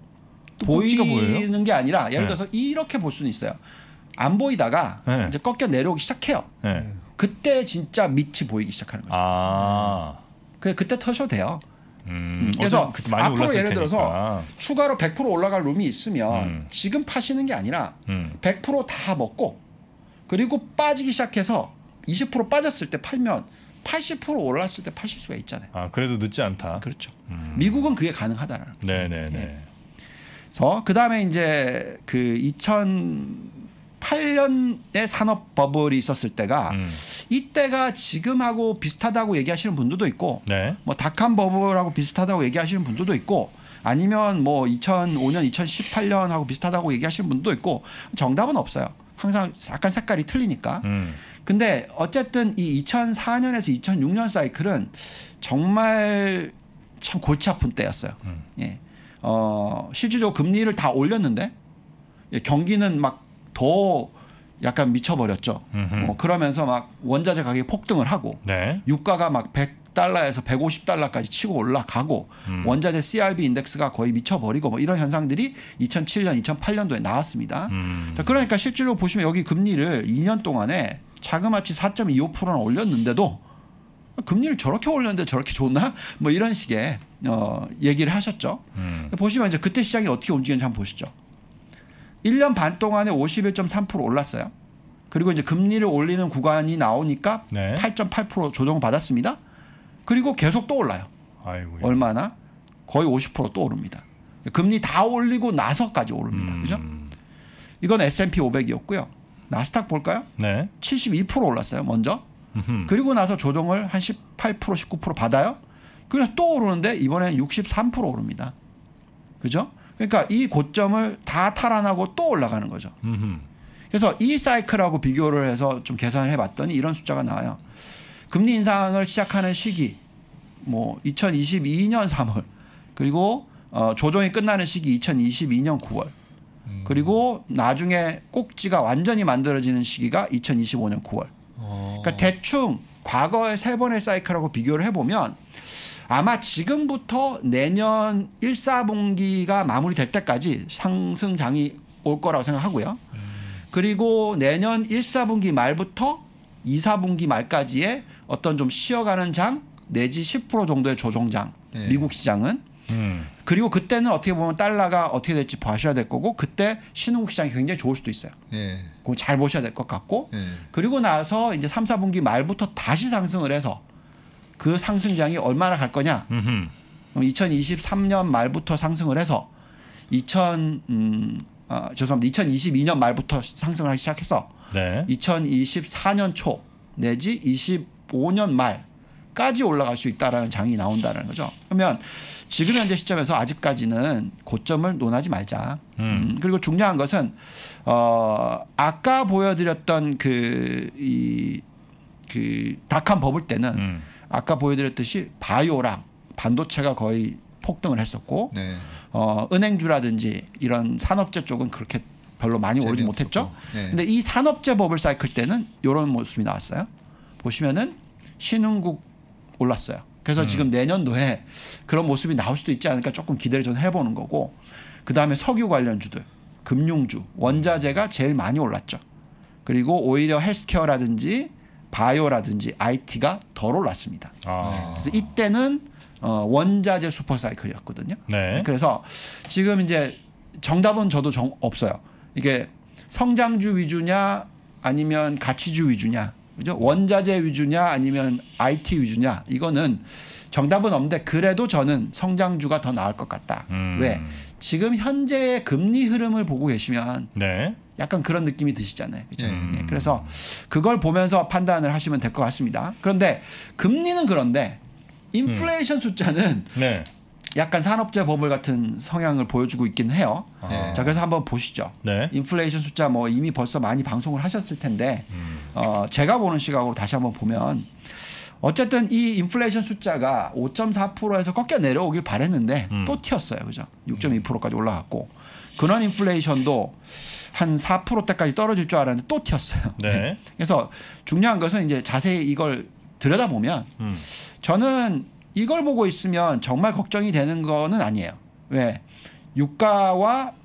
보이는 보여요? 게 아니라 예를 들어서 네. 이렇게 볼 수는 있어요. 안 보이다가 네. 이제 꺾여 내려오기 시작해요. 네. 그때 진짜 밑이 보이기 시작하는 거죠. 아. 그 그때 터셔도 돼요. 음, 그래서 앞으로 예를 들어서 테니까. 추가로 백 퍼센트 올라갈 룸이 있으면 음. 지금 파시는 게 아니라 음. 백 퍼센트 다 먹고 그리고 빠지기 시작해서 이십 퍼센트 빠졌을 때 팔면 팔십 퍼센트 올랐을 때 파실 수가 있잖아요. 아 그래도 늦지 않다. 그렇죠. 음. 미국은 그게 가능하다라는 거죠. 네네네. 네. 그래서 그 다음에 이제 그 이천팔 이천팔 년에 산업 버블이 있었을 때가 음. 이때가 지금하고 비슷하다고 얘기하시는 분들도 있고 네. 뭐 닷컴 버블하고 비슷하다고 얘기하시는 분들도 있고 아니면 뭐 이천오 년, 이천십팔 년하고 비슷하다고 얘기하시는 분도 있고 정답은 없어요. 항상 약간 색깔이 틀리니까. 음. 근데 어쨌든 이 이천사 년에서 이천육 년 사이클은 정말 참 골치 아픈 때였어요. 음. 예. 어, 실질적으로 금리를 다 올렸는데 예, 경기는 막 더 약간 미쳐버렸죠. 어, 그러면서 막 원자재 가격이 폭등을 하고 네. 유가가 막 백 달러에서 백오십 달러까지 치고 올라가고 음. 원자재 씨알비 인덱스가 거의 미쳐버리고 뭐 이런 현상들이 이천칠 년, 이천팔 년도에 나왔습니다. 음. 자, 그러니까 실제로 보시면 여기 금리를 이 년 동안에 자그마치 사 점 이오 퍼센트나 올렸는데도 금리를 저렇게 올렸는데 저렇게 좋나? 뭐 이런 식의 어, 얘기를 하셨죠. 음. 보시면 이제 그때 시장이 어떻게 움직이는지 한번 보시죠. 일 년 반 동안에 오십일 점 삼 퍼센트 올랐어요. 그리고 이제 금리를 올리는 구간이 나오니까 네. 팔 점 팔 퍼센트 조정을 받았습니다. 그리고 계속 또 올라요. 아이고야. 얼마나? 거의 오십 퍼센트 또 오릅니다. 금리 다 올리고 나서까지 오릅니다. 음. 그죠? 이건 에스 앤 피 오백이었고요. 나스닥 볼까요? 네. 칠십이 퍼센트 올랐어요. 먼저. 음흠. 그리고 나서 조정을 한 십팔 퍼센트, 십구 퍼센트 받아요. 그래서 또 오르는데 이번엔 육십삼 퍼센트 오릅니다. 그죠? 그러니까 이 고점을 다 탈환하고 또 올라가는 거죠. 음흠. 그래서 이 사이클하고 비교를 해서 좀 계산을 해봤더니 이런 숫자가 나와요. 금리 인상을 시작하는 시기, 뭐 이천이십이 년 삼월, 그리고 어 조정이 끝나는 시기 이천이십이 년 구월, 음. 그리고 나중에 꼭지가 완전히 만들어지는 시기가 이천이십오 년 구월. 어. 그러니까 대충 과거의 세 번의 사이클하고 비교를 해보면 아마 지금부터 내년 일, 사 분기가 마무리될 때까지 상승장이 올 거라고 생각하고요. 음. 그리고 내년 일, 사 분기 말부터 이, 사 분기 말까지의 어떤 좀 쉬어가는 장 내지 십 퍼센트 정도의 조정장 네. 미국 시장은 음. 그리고 그때는 어떻게 보면 달러가 어떻게 될지 봐셔야 될 거고 그때 신흥국 시장이 굉장히 좋을 수도 있어요. 네. 그거 잘 보셔야 될 것 같고 네. 그리고 나서 이제 삼, 사 분기 말부터 다시 상승을 해서 그 상승장이 얼마나 갈 거냐. 음흠. 이천이십삼 년 말부터 상승을 해서 이천 음, 아, 죄송합니다. 이천이십이 년 말부터 상승을 하기 시작해서 네. 이천이십사 년 초 내지 이십오 년 말까지 올라갈 수 있다라는 장이 나온다는 거죠. 그러면 지금 현재 시점에서 아직까지는 고점을 논하지 말자. 음. 음, 그리고 중요한 것은 어, 아까 보여드렸던 그 이 그 닷컴 버블 때는 음. 아까 보여드렸듯이 바이오랑 반도체가 거의 폭등을 했었고 네. 어, 은행주라든지 이런 산업재 쪽은 그렇게 별로 많이 오르지 못했죠. 그런데 네. 이 산업재 버블 사이클 때는 이런 모습이 나왔어요. 보시면은 신흥국 올랐어요. 그래서 음. 지금 내년도에 그런 모습이 나올 수도 있지 않을까 조금 기대를 좀 해보는 거고 그다음에 석유 관련주들, 금융주, 원자재가 제일 많이 올랐죠. 그리고 오히려 헬스케어라든지 바이오라든지 아이티가 덜 올랐습니다. 아. 그래서 이때는 어, 원자재 슈퍼사이클이었거든요. 네. 그래서 지금 이제 정답은 저도 정, 없어요. 이게 성장주 위주냐 아니면 가치주 위주냐, 그죠? 원자재 위주냐 아니면 아이티 위주냐 이거는 정답은 없는데 그래도 저는 성장주가 더 나을 것 같다. 음. 왜? 지금 현재의 금리 흐름을 보고 계시면 네. 약간 그런 느낌이 드시잖아요. 그렇죠? 음. 네. 그래서 그걸 보면서 판단을 하시면 될 것 같습니다. 그런데 금리는 그런데 인플레이션 음. 숫자는 네. 약간 산업재 버블 같은 성향을 보여주고 있긴 해요. 아. 자, 그래서 한번 보시죠. 네. 인플레이션 숫자 뭐 이미 벌써 많이 방송을 하셨을 텐데 음. 어, 제가 보는 시각으로 다시 한번 보면 어쨌든 이 인플레이션 숫자가 오 점 사 퍼센트에서 꺾여 내려오길 바랬는데 음. 또 튀었어요. 그죠? 육 점 이 퍼센트까지 올라갔고 근원 인플레이션도 한 사 퍼센트대까지 떨어질 줄 알았는데 또 튀었어요. 네. 그래서 중요한 것은 이제 자세히 이걸 들여다보면 음. 저는 이걸 보고 있으면 정말 걱정이 되는 거는 아니에요. 왜? 유가와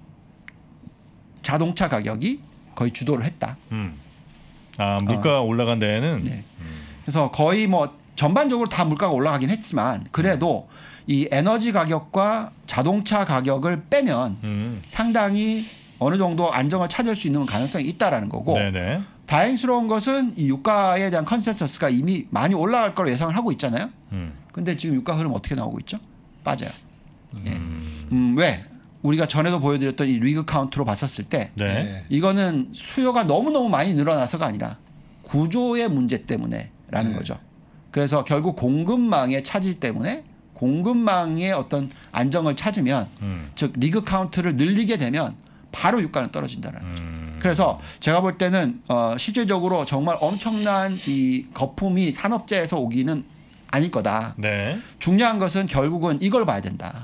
자동차 가격이 거의 주도를 했다. 음. 아, 물가 어. 올라간 데에는. 네. 음. 그래서 거의 뭐 전반적으로 다 물가가 올라가긴 했지만 그래도 음. 이 에너지 가격과 자동차 가격을 빼면 음. 상당히 어느 정도 안정을 찾을 수 있는 가능성이 있다라는 거고. 네네. 다행스러운 것은 이 유가에 대한 컨센서스가 이미 많이 올라갈 거로 예상을 하고 있잖아요. 음. 근데 지금 유가 흐름 어떻게 나오고 있죠? 빠져요. 음. 예. 음, 왜? 우리가 전에도 보여드렸던 이 리그 카운트로 봤었을 때 네. 이거는 수요가 너무너무 많이 늘어나서가 아니라 구조의 문제 때문에라는 네. 거죠. 그래서 결국 공급망의 차질 때문에 공급망의 어떤 안정을 찾으면 음. 즉 리그 카운트를 늘리게 되면 바로 유가는 떨어진다는 거죠. 음. 그래서 제가 볼 때는 어 실질적으로 정말 엄청난 이 거품이 산업재에서 오기는 아닐 거다. 네. 중요한 것은 결국은 이걸 봐야 된다.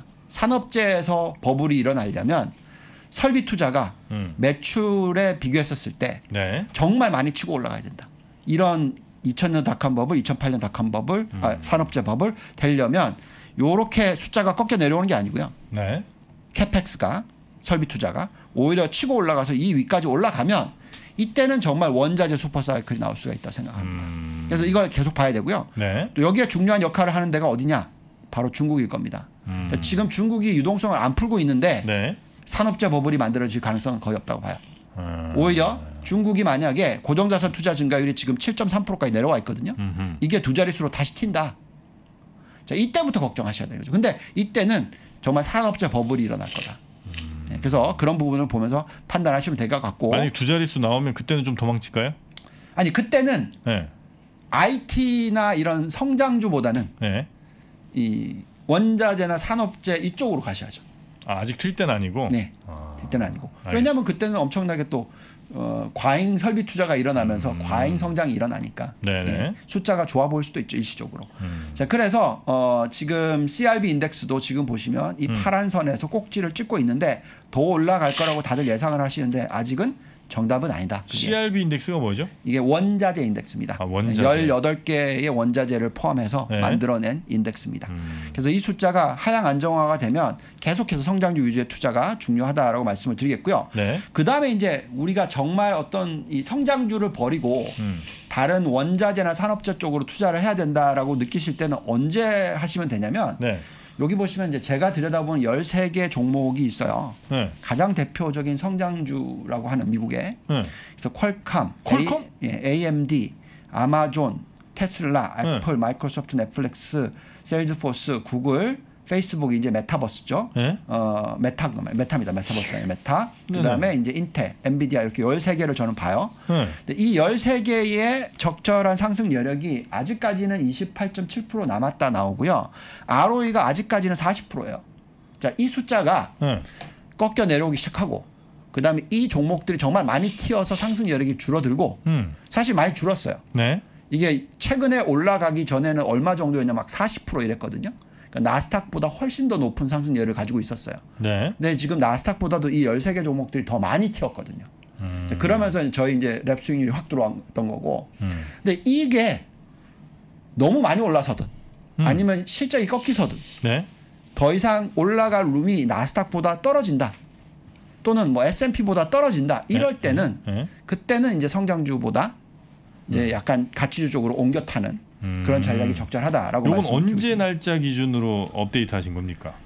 산업재에서 버블이 일어나려면 설비 투자가 음. 매출에 비교했었을 때 네. 정말 많이 치고 올라가야 된다. 이런 이천 년 닷컴 버블, 이천팔 년 닷컴 버블, 음. 아, 산업재 버블 되려면 요렇게 숫자가 꺾여 내려오는 게 아니고요. 네. 캐펙스가 설비 투자가 오히려 치고 올라가서 이 위까지 올라가면 이때는 정말 원자재 슈퍼사이클이 나올 수가 있다고 생각합니다. 음. 그래서 이걸 계속 봐야 되고요. 네. 또 여기에 중요한 역할을 하는 데가 어디냐? 바로 중국일 겁니다. 음. 지금 중국이 유동성을 안 풀고 있는데 네. 산업재 버블이 만들어질 가능성은 거의 없다고 봐요. 음. 오히려 중국이 만약에 고정자산 투자 증가율이 지금 칠 점 삼 퍼센트까지 내려와 있거든요. 음흠. 이게 두 자릿수로 다시 튄다. 자, 이때부터 걱정하셔야 되는 거죠. 근데 이때는 정말 산업재 버블이 일어날 거다. 음. 네, 그래서 그런 부분을 보면서 판단하시면 될 것 같고. 만약에 두 자릿수 나오면 그때는 좀 도망칠까요? 아니 그때는 네. 아이티나 이런 성장주보다는 네. 이 원자재나 산업재 이쪽으로 가셔야죠. 아, 아직 튈 때는 아니고? 네. 아, 튈 때는 아니고. 알겠습니다. 왜냐하면 그때는 엄청나게 또 어, 과잉 설비 투자가 일어나면서 음. 과잉 성장이 일어나니까 네. 숫자가 좋아 보일 수도 있죠. 일시적으로. 음. 자, 그래서 어, 지금 씨알비 인덱스도 지금 보시면 이 음. 파란 선에서 꼭지를 찍고 있는데 더 올라갈 거라고 다들 예상을 하시는데 아직은 정답은 아니다. 그게. 씨알비 인덱스가 뭐죠? 이게 원자재 인덱스입니다. 아, 원자재. 열여덟 개의 원자재를 포함해서 네. 만들어낸 인덱스입니다. 음. 그래서 이 숫자가 하향 안정화가 되면 계속해서 성장주 위주의 투자가 중요하다라고 말씀을 드리겠고요. 네. 그다음에 이제 우리가 정말 어떤 이 성장주를 버리고 음. 다른 원자재나 산업재 쪽으로 투자를 해야 된다라고 느끼실 때는 언제 하시면 되냐면 네. 여기 보시면 이제 제가 들여다본 열세 개 종목이 있어요. 네. 가장 대표적인 성장주라고 하는 미국의. 네. 그래서 퀄컴, 퀄컴? A, 예, 에이엠디, 아마존, 테슬라, 애플, 네. 마이크로소프트, 넷플릭스, 세일즈포스, 구글, 페이스북이 이제 메타버스죠. 네. 어, 메타, 메타입니다. 메타버스가 아니라 메타. 그 다음에 네. 이제 인텔, 엔비디아 이렇게 열세 개를 저는 봐요. 네. 근데 이 열세 개의 적절한 상승 여력이 아직까지는 이십팔 점 칠 퍼센트 남았다 나오고요. 알오이가 아직까지는 사십 퍼센트예요. 자, 이 숫자가 네. 꺾여 내려오기 시작하고 그 다음에 이 종목들이 정말 많이 튀어서 상승 여력이 줄어들고 음. 사실 많이 줄었어요. 네. 이게 최근에 올라가기 전에는 얼마 정도였냐 막 사십 퍼센트 이랬거든요. 나스닥보다 훨씬 더 높은 상승률을 가지고 있었어요. 네. 근데 지금 나스닥보다도 이 열세 개 종목들이 더 많이 튀었거든요. 음. 그러면서 저희 이제 랩 수익률이 확 들어왔던 거고. 음. 근데 이게 너무 많이 올라서든 음. 아니면 실적이 꺾이서든 네. 더 이상 올라갈 룸이 나스닥보다 떨어진다. 또는 뭐 에스앤피보다 떨어진다. 이럴 네. 때는 네. 그때는 이제 성장주보다 이제 약간 가치주 쪽으로 옮겨 타는 음. 그런 전략이 적절하다라고 말씀드리고 이건 언제 날짜 기준으로 업데이트 하신 겁니까?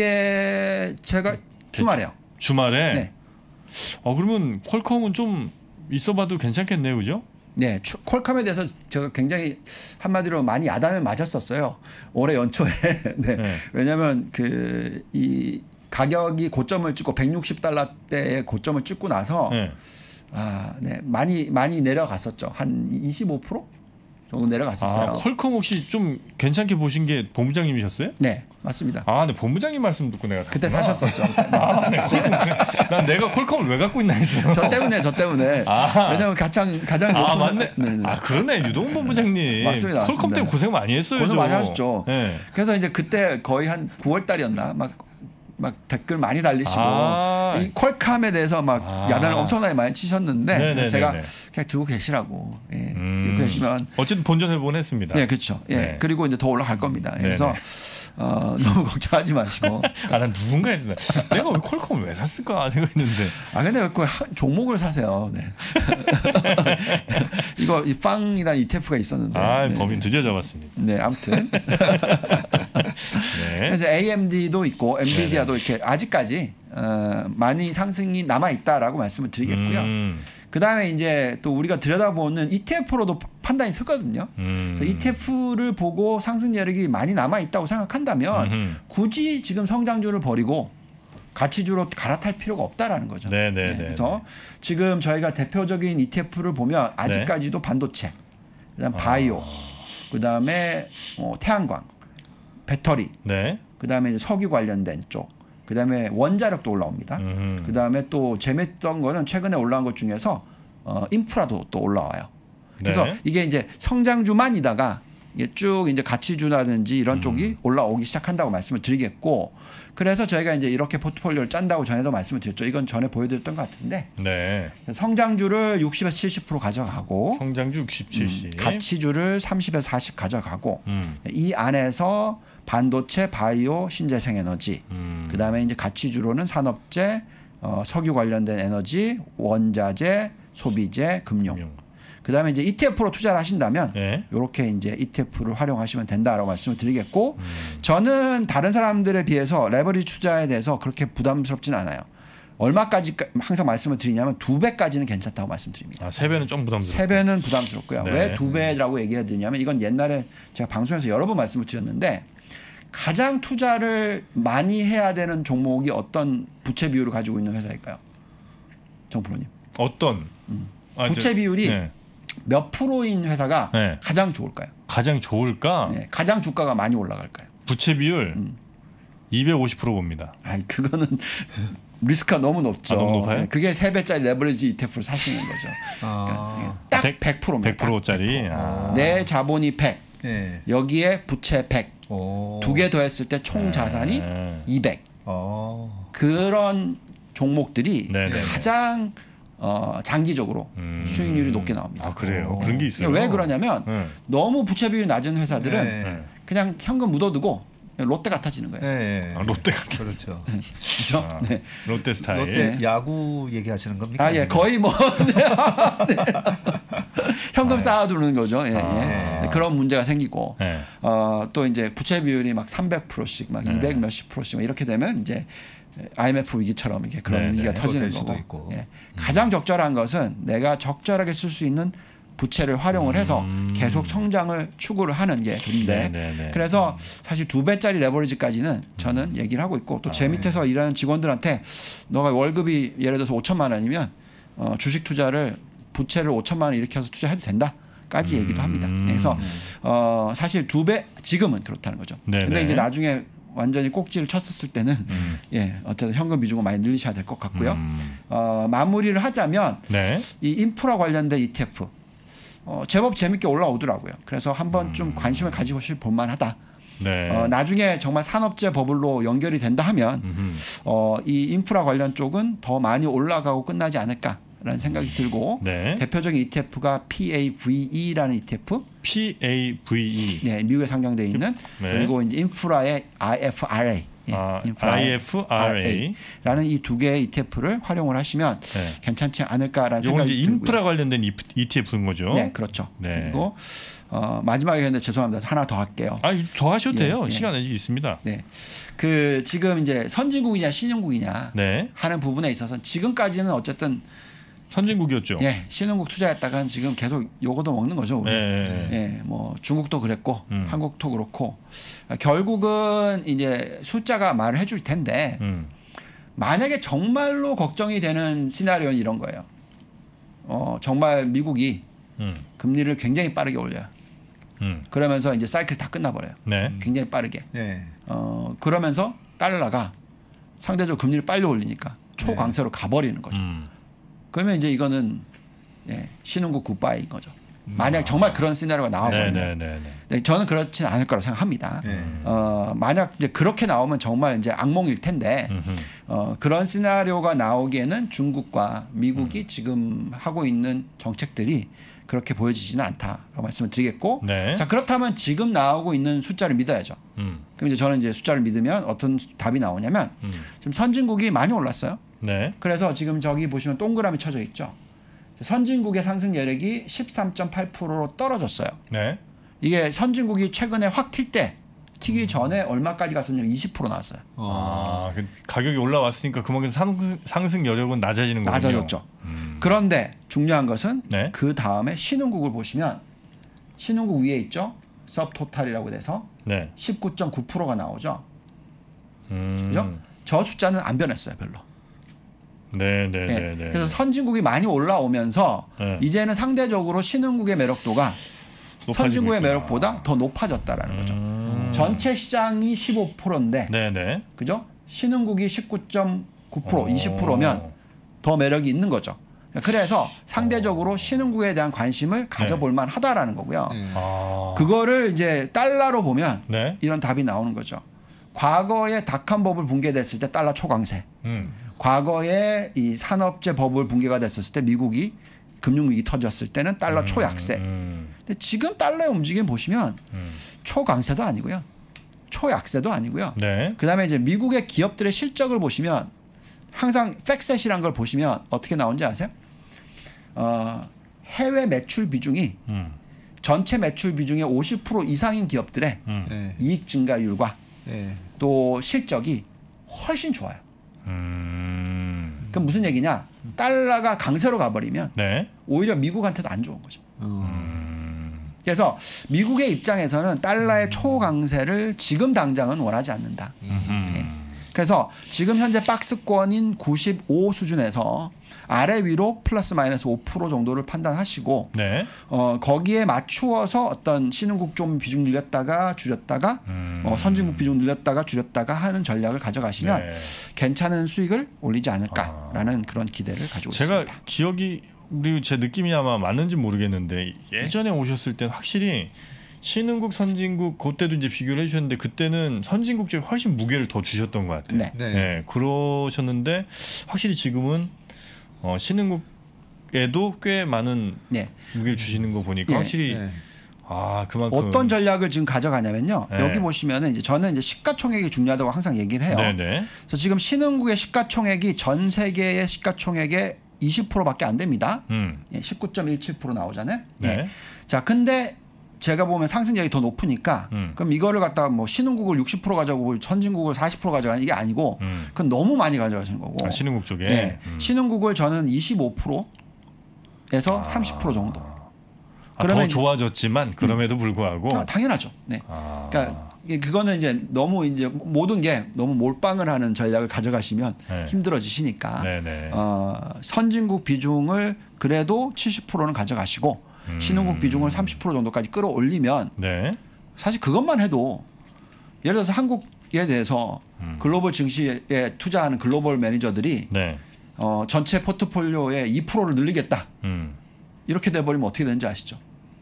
이게 제가 주말에요. 주말에? 네. 어, 그러면 퀄컴은 좀 있어봐도 괜찮겠네요. 그죠? 네. 퀄컴에 대해서 제가 굉장히 한마디로 많이 야단을 맞았었어요. 올해 연초에. 네. 네. 왜냐하면 그 이 가격이 고점을 찍고 백육십 달러대의 고점을 찍고 나서 네. 아, 네. 많이 많이 내려갔었죠. 한 이십오 퍼센트? 정도 내려갔었어요. 아, 퀄컴 혹시 좀 괜찮게 보신 게 본부장님이셨어요? 네, 맞습니다. 아, 네, 본부장님 말씀 듣고 내가 그때 사셨었죠. 아, 네, 퀄컴. 난 내가 퀄컴을 왜 갖고 있나 했어요. 저 때문에, 저 때문에. 아. 왜냐면 가장 가장 높은. 아, 맞네. 네네. 아, 그러네, 유동 본부장님. 맞습니다, 맞습니다. 퀄컴 때문에 고생 많이 했어요. 고생 많이 하셨죠. 네. 그래서 이제 그때 거의 한 구월 달이었나 막. 막 댓글 많이 달리시고 아 이 퀄컴에 대해서 막 아 야단을 엄청나게 많이 치셨는데 네네네네. 제가 그냥 두고 계시라고 예. 음 두고 계시면 어쨌든 본전 회복은 했습니다. 네, 그렇죠. 예. 네. 그리고 이제 더 올라갈 겁니다. 그래서 어, 너무 걱정하지 마시고. 아, 난 누군가 했는데 내가 왜 퀄컴을 왜 샀을까 생각했는데. 아, 근데 왜 그 종목을 사세요? 네. 이거 이 빵이라는 이티에프가 있었는데. 아, 네. 법인 드디어 잡았습니다. 네, 아무튼. 네. 그래서 에이엠디도 있고 엔비디아도 네네. 이렇게 아직까지 어, 많이 상승이 남아 있다라고 말씀을 드리겠고요. 음. 그 다음에 이제 또 우리가 들여다보는 이티에프로도 판단이 섰거든요. 음. 그래서 이티에프를 보고 상승 여력이 많이 남아 있다고 생각한다면 음흠. 굳이 지금 성장주를 버리고 가치주로 갈아탈 필요가 없다라는 거죠. 네, 네, 네, 네, 그래서 네. 지금 저희가 대표적인 이티에프를 보면 아직까지도 네. 반도체, 그다음 바이오, 아. 그다음에 어, 태양광, 배터리, 네. 그다음에 석유 관련된 쪽, 그다음에 원자력도 올라옵니다. 음. 그다음에 또 재밌던 거는 최근에 올라온 것 중에서 어, 인프라도 또 올라와요. 그래서 네. 이게 이제 성장주만이다가 이게 쭉 이제 가치주라든지 이런 음. 쪽이 올라오기 시작한다고 말씀을 드리겠고, 그래서 저희가 이제 이렇게 포트폴리오를 짠다고 전에도 말씀을 드렸죠. 이건 전에 보여드렸던 것 같은데 네. 성장주를 육십에서 칠십 퍼센트 가져가고 성장주 육십, 칠십 음, 가치주를 삼십에서 사십 가져가고 음. 이 안에서 반도체, 바이오, 신재생에너지 음. 그다음에 이제 가치주로는 산업재, 어, 석유 관련된 에너지, 원자재, 소비재, 금융. 금융. 그다음에 이제 이티에프로 투자를 하신다면 네. 이렇게 이제 이티에프를 활용하시면 된다라고 말씀을 드리겠고 음. 저는 다른 사람들에 비해서 레버리지 투자에 대해서 그렇게 부담스럽지는 않아요. 얼마까지 항상 말씀을 드리냐면 두 배까지는 괜찮다고 말씀드립니다. 아, 세 배는 좀 부담스럽고. 세 배는 부담스럽고요. 네. 왜 두 배라고 얘기를 드리냐면 이건 옛날에 제가 방송에서 여러 번 말씀을 드렸는데 가장 투자를 많이 해야 되는 종목이 어떤 부채 비율을 가지고 있는 회사일까요? 정프로님. 어떤? 음. 아, 부채 저, 비율이 네. 몇 프로인 회사가 네. 가장 좋을까요? 가장 좋을까? 네. 가장 주가가 많이 올라갈까요? 부채 비율 음. 이백오십 퍼센트 봅니다. 아니 그거는 리스크가 너무 높죠. 아, 너무 높아요? 네. 그게 세 배짜리 레버리지 이티에프를 사시는 거죠. 아. 그러니까 딱 백, 백 퍼센트입니다. 백 퍼센트짜리. 백 퍼센트. 아. 내 자본이 백. 네. 여기에 부채 백. 두 개 더했을 때 총 자산이 네. 이백. 오. 그런 종목들이 네네네. 가장 어, 장기적으로 음. 수익률이 높게 나옵니다. 아, 그래요? 그런 게 있어요? 왜 그러냐면 네. 너무 부채 비율이 낮은 회사들은 네. 그냥 현금 묻어두고 롯데 같아지는 거예요. 네. 아, 롯데 같아. 그렇죠. 그렇죠? 아, 네. 롯데 스타일. 롯데 야구 얘기하시는 겁니까? 아, 예, 거의 뭐 네. 현금 아, 쌓아두는 거죠. 예, 아, 예. 그런 문제가 생기고 네. 어, 또 이제 부채 비율이 막 삼백 퍼센트씩 막 네. 이백 몇십 프로씩 막 이렇게 되면 이제 아이엠에프 위기처럼 이게 그런 네, 위기가 네. 터지는 거고. 있고. 예. 음. 가장 적절한 것은 내가 적절하게 쓸 수 있는 부채를 활용을 해서 음. 계속 성장을 추구를 하는 게 좋은데 네, 네, 그래서 사실 두 배짜리 레버리지까지는 저는 음. 얘기를 하고 있고 또 제 밑에서 아, 네. 일하는 직원들한테 너가 월급이 예를 들어서 오천만 원이면 어, 주식 투자를 부채를 오천만 원 이렇게 해서 투자해도 된다까지 음. 얘기도 합니다. 그래서 어, 사실 두 배 지금은 그렇다는 거죠. 네, 근데 네. 이제 나중에 완전히 꼭지를 쳤었을 때는 음. 예 어쨌든 현금 비중을 많이 늘리셔야 될 것 같고요. 음. 어, 마무리를 하자면 네. 이 인프라 관련된 이티에프 어, 제법 재밌게 올라오더라고요. 그래서 한번 좀 음. 관심을 가지고 보실 볼만하다. 네. 어, 나중에 정말 산업재 버블로 연결이 된다 하면 어, 이 인프라 관련 쪽은 더 많이 올라가고 끝나지 않을까라는 생각이 들고 네. 대표적인 이티에프가 피에이브이이라는 이티에프. 피에이브이이. 네, 미국에 상장되어 있는 네. 그리고 이제 인프라의 아이에프알에이. 예, 아, 아이에프알에이라는 이 두 개의 이티에프를 활용을 하시면 네. 괜찮지 않을까라는 생각이 들고요. 이건 이제 인프라 관련된 이티에프인 거죠. 네, 그렇죠. 네. 그리고 어, 마지막에 근데 죄송합니다. 하나 더 할게요. 아, 더 하셔도 예, 돼요. 예. 시간 아직 있습니다. 네, 그 지금 이제 선진국이냐 신흥국이냐 네. 하는 부분에 있어서 지금까지는 어쨌든 선진국이었죠. 예, 신흥국 투자했다가 지금 계속 요거도 먹는 거죠. 우리. 네. 예, 뭐 중국도 그랬고 음. 한국도 그렇고 결국은 이제 숫자가 말을 해줄 텐데 음. 만약에 정말로 걱정이 되는 시나리오는 이런 거예요. 어, 정말 미국이 음. 금리를 굉장히 빠르게 올려요. 음. 그러면서 이제 사이클 다 끝나버려요. 네. 굉장히 빠르게. 네. 어, 그러면서 달러가 상대적으로 금리를 빨리 올리니까 초강세로 네. 가버리는 거죠. 음. 그러면 이제 이거는 예, 신흥국 굿바이인 거죠. 만약 정말 그런 시나리오가 나와버리면 네, 저는 그렇지는 않을 거라고 생각합니다. 네. 어, 만약 이제 그렇게 나오면 정말 이제 악몽일 텐데 어, 그런 시나리오가 나오기에는 중국과 미국이 음. 지금 하고 있는 정책들이 그렇게 보여지지는 않다라고 말씀을 드리겠고 네. 자 그렇다면 지금 나오고 있는 숫자를 믿어야죠. 음. 그럼 이제 저는 이제 숫자를 믿으면 어떤 답이 나오냐면 음. 지금 선진국이 많이 올랐어요. 네. 그래서 지금 저기 보시면 동그라미 쳐져 있죠. 선진국의 상승 여력이 십삼 점 팔 퍼센트로 떨어졌어요. 네. 이게 선진국이 최근에 확 튈 때 튀기 전에 얼마까지 갔었냐면 이십 퍼센트 나왔어요. 아, 그 가격이 올라왔으니까 그만큼 상승, 상승 여력은 낮아지는 거군요. 낮아졌죠. 음. 그런데 중요한 것은 네? 그 다음에 신흥국을 보시면 신흥국 위에 있죠. 서브토탈이라고 돼서 네. 십구 점 구 퍼센트가 나오죠. 음. 그죠? 저 숫자는 안 변했어요, 별로. 네, 네, 네. 네, 네. 그래서 선진국이 많이 올라오면서 네. 이제는 상대적으로 신흥국의 매력도가 선진국의 있구나. 매력보다 더 높아졌다라는 거죠. 음. 전체 시장이 십오 퍼센트인데, 네, 네. 그죠? 신흥국이 십구 점 구 퍼센트, 오. 이십 퍼센트면 더 매력이 있는 거죠. 그래서 상대적으로 신흥국에 대한 관심을 가져볼 네. 만하다라는 거고요. 네. 아. 그거를 이제 달러로 보면 네. 이런 답이 나오는 거죠. 과거에 닥한 법을 붕괴됐을 때 달러 초강세. 음. 과거에 이 산업재 버블 붕괴가 됐었을 때 미국이 금융위기 터졌을 때는 달러 음, 초약세. 음, 근데 지금 달러의 움직임 보시면 음. 초강세도 아니고요. 초약세도 아니고요. 네. 그다음에 이제 미국의 기업들의 실적을 보시면 항상 팩셋이란 걸 보시면 어떻게 나오는지 아세요? 어, 해외 매출 비중이 음. 전체 매출 비중의 오십 퍼센트 이상인 기업들의 음. 네. 이익 증가율과 네. 또 실적이 훨씬 좋아요. 음. 그럼 무슨 얘기냐? 달러가 강세로 가버리면 네. 오히려 미국한테도 안 좋은 거죠. 음. 그래서 미국의 입장에서는 달러의 초강세를 지금 당장은 원하지 않는다. 음. 그래서 지금 현재 박스권인 구십오 수준에서 아래 위로 플러스 마이너스 오 퍼센트 정도를 판단하시고 네. 어, 거기에 맞추어서 어떤 신흥국 좀 비중 늘렸다가 줄였다가 음. 어, 선진국 비중 늘렸다가 줄였다가 하는 전략을 가져가시면 네. 괜찮은 수익을 올리지 않을까라는 아. 그런 기대를 가지고 제가 있습니다. 기억이 그리고 제 느낌이 아마 맞는지 모르겠는데 예전에 네. 오셨을 때는 확실히 신흥국, 선진국 그때도 이제 비교를 해주셨는데 그때는 선진국 쪽에 훨씬 무게를 더 주셨던 것 같아요. 네. 네. 네. 그러셨는데 확실히 지금은 어, 신흥국에도 꽤 많은 네. 무게를 주시는 거 보니까 네. 확실히 네. 아 그만큼 어떤 전략을 지금 가져가냐면요. 네. 여기 보시면은 이제 저는 이제 시가총액이 중요하다고 항상 얘기를 해요. 네네. 그래서 지금 신흥국의 시가총액이 전 세계의 시가총액의 이십 퍼센트밖에 안 됩니다. 음. 예, 십구 점 일칠 퍼센트 나오잖아요. 네. 예. 자, 근데 제가 보면 상승력이 더 높으니까 음. 그럼 이거를 갖다가 뭐 신흥국을 육십 퍼센트 가져가고 선진국을 사십 퍼센트 가져가는 이게 아니고 음. 그건 너무 많이 가져가시는 거고. 아, 신흥국 쪽에 네. 음. 신흥국을 저는 이십오 퍼센트에서 아. 삼십 퍼센트 정도. 아, 그러면 더 좋아졌지만 그럼에도 불구하고 아, 당연하죠. 네. 아. 그러니까 이게 그거는 이제 너무 이제 모든 게 너무 몰빵을 하는 전략을 가져가시면 네. 힘들어지시니까 네네. 어, 선진국 비중을 그래도 칠십 퍼센트는 가져가시고 음. 신흥국 비중을 삼십 퍼센트 정도까지 끌어올리면 네. 사실 그것만 해도 예를 들어서 한국에 대해서 음. 글로벌 증시에 투자하는 글로벌 매니저들이 네. 어, 전체 포트폴리오의 이 퍼센트를 늘리겠다. 음. 이렇게 돼버리면 어떻게 되는지 아시죠?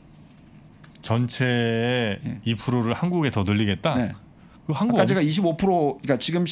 전체의 네. 이 퍼센트를 한국에 더 늘리겠다. 네. 그 한국 아까 제가 이십오 퍼센트 그러니까 지금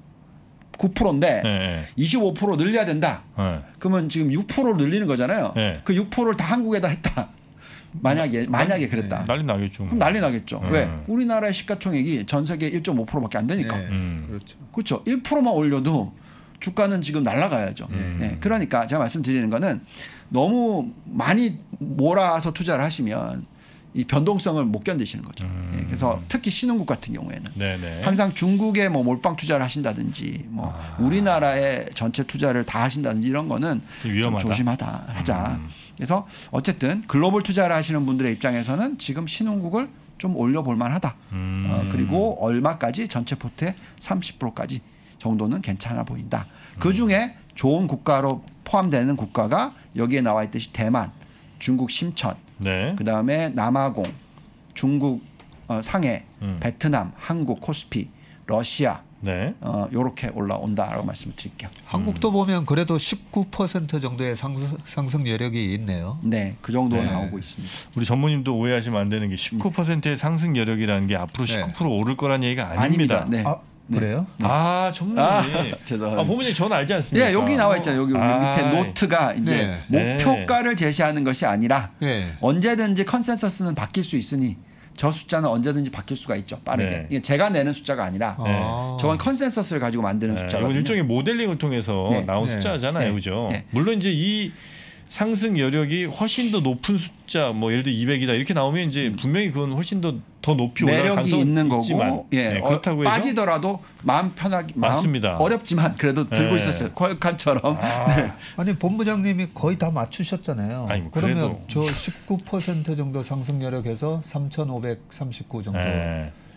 십구 퍼센트인데 네, 네. 이십오 퍼센트 늘려야 된다. 네. 그러면 지금 육 퍼센트를 늘리는 거잖아요. 네. 그 육 퍼센트를 다 한국에다 했다. 만약에 만약에 그랬다. 난리 나겠죠. 그럼 난리 나겠죠. 네. 왜? 우리나라의 시가총액이 전 세계 일 점 오 퍼센트밖에 안 되니까. 네. 음. 그렇죠. 그렇죠. 일 퍼센트만 올려도 주가는 지금 날아가야죠. 음. 네. 그러니까 제가 말씀드리는 거는 너무 많이 몰아서 투자를 하시면 이 변동성을 못 견디시는 거죠. 음. 네. 그래서 특히 신흥국 같은 경우에는 네네. 항상 중국에 뭐 몰빵 투자를 하신다든지 뭐 아. 우리나라의 전체 투자를 다 하신다든지 이런 거는 좀 위험하다. 조심하다 하자. 음. 그래서 어쨌든 글로벌 투자를 하시는 분들의 입장에서는 지금 신흥국을 좀 올려볼 만하다. 음. 어, 그리고 얼마까지 전체 포트의 삼십 퍼센트까지 정도는 괜찮아 보인다. 그 중에 좋은 국가로 포함되는 국가가 여기에 나와 있듯이 대만, 중국 심천, 네. 그 다음에 남아공, 중국 어, 상해, 음. 베트남, 한국 코스피, 러시아 네. 어, 요렇게 올라온다라고 말씀을 드릴게요. 한국도 보면 그래도 십구 퍼센트 정도의 상승, 상승 여력이 있네요. 네, 그 정도 네. 나오고 있습니다. 우리 전무님도 오해하시면 안 되는 게 십구 퍼센트의 상승 여력이라는 게 앞으로 십구 퍼센트 오를 거란 얘기가 아닙니다. 아닙니다. 네. 아, 그래요? 아, 전무님. 아, 죄송합니다. 아, 본부장님 저는 알지 않습니까? 예, 여기 나와 있잖아요. 여기 아, 밑에 노트가 이제 네. 목표가를 제시하는 것이 아니라 네. 언제든지 컨센서스는 바뀔 수 있으니 저 숫자는 언제든지 바뀔 수가 있죠. 빠르게. 네. 이게 제가 내는 숫자가 아니라 네. 아. 저건 컨센서스를 가지고 만드는 네, 숫자거든요. 이건 일종의 모델링을 통해서 네. 나온 네. 숫자잖아요, 네. 그죠? 네. 물론 이제 이 상승 여력이 훨씬 더 높은 숫자, 뭐 예를 들어 이백이다 이렇게 나오면 이제 분명히 그건 훨씬 더 더 높이 올라갈 매력이 가능성은 있는 거고 있지만, 예, 네, 어, 그렇다고 해서 빠지더라도 마음 편하게 마음 맞습니다. 어렵지만 그래도 들고 네. 있었어요. 콜칸처럼. 아, 네. 아니 본부장님이 거의 다 맞추셨잖아요. 아니, 뭐 그러면 그래도. 저 십구 퍼센트 정도 상승 여력에서 삼천오백삼십구 정도. 네.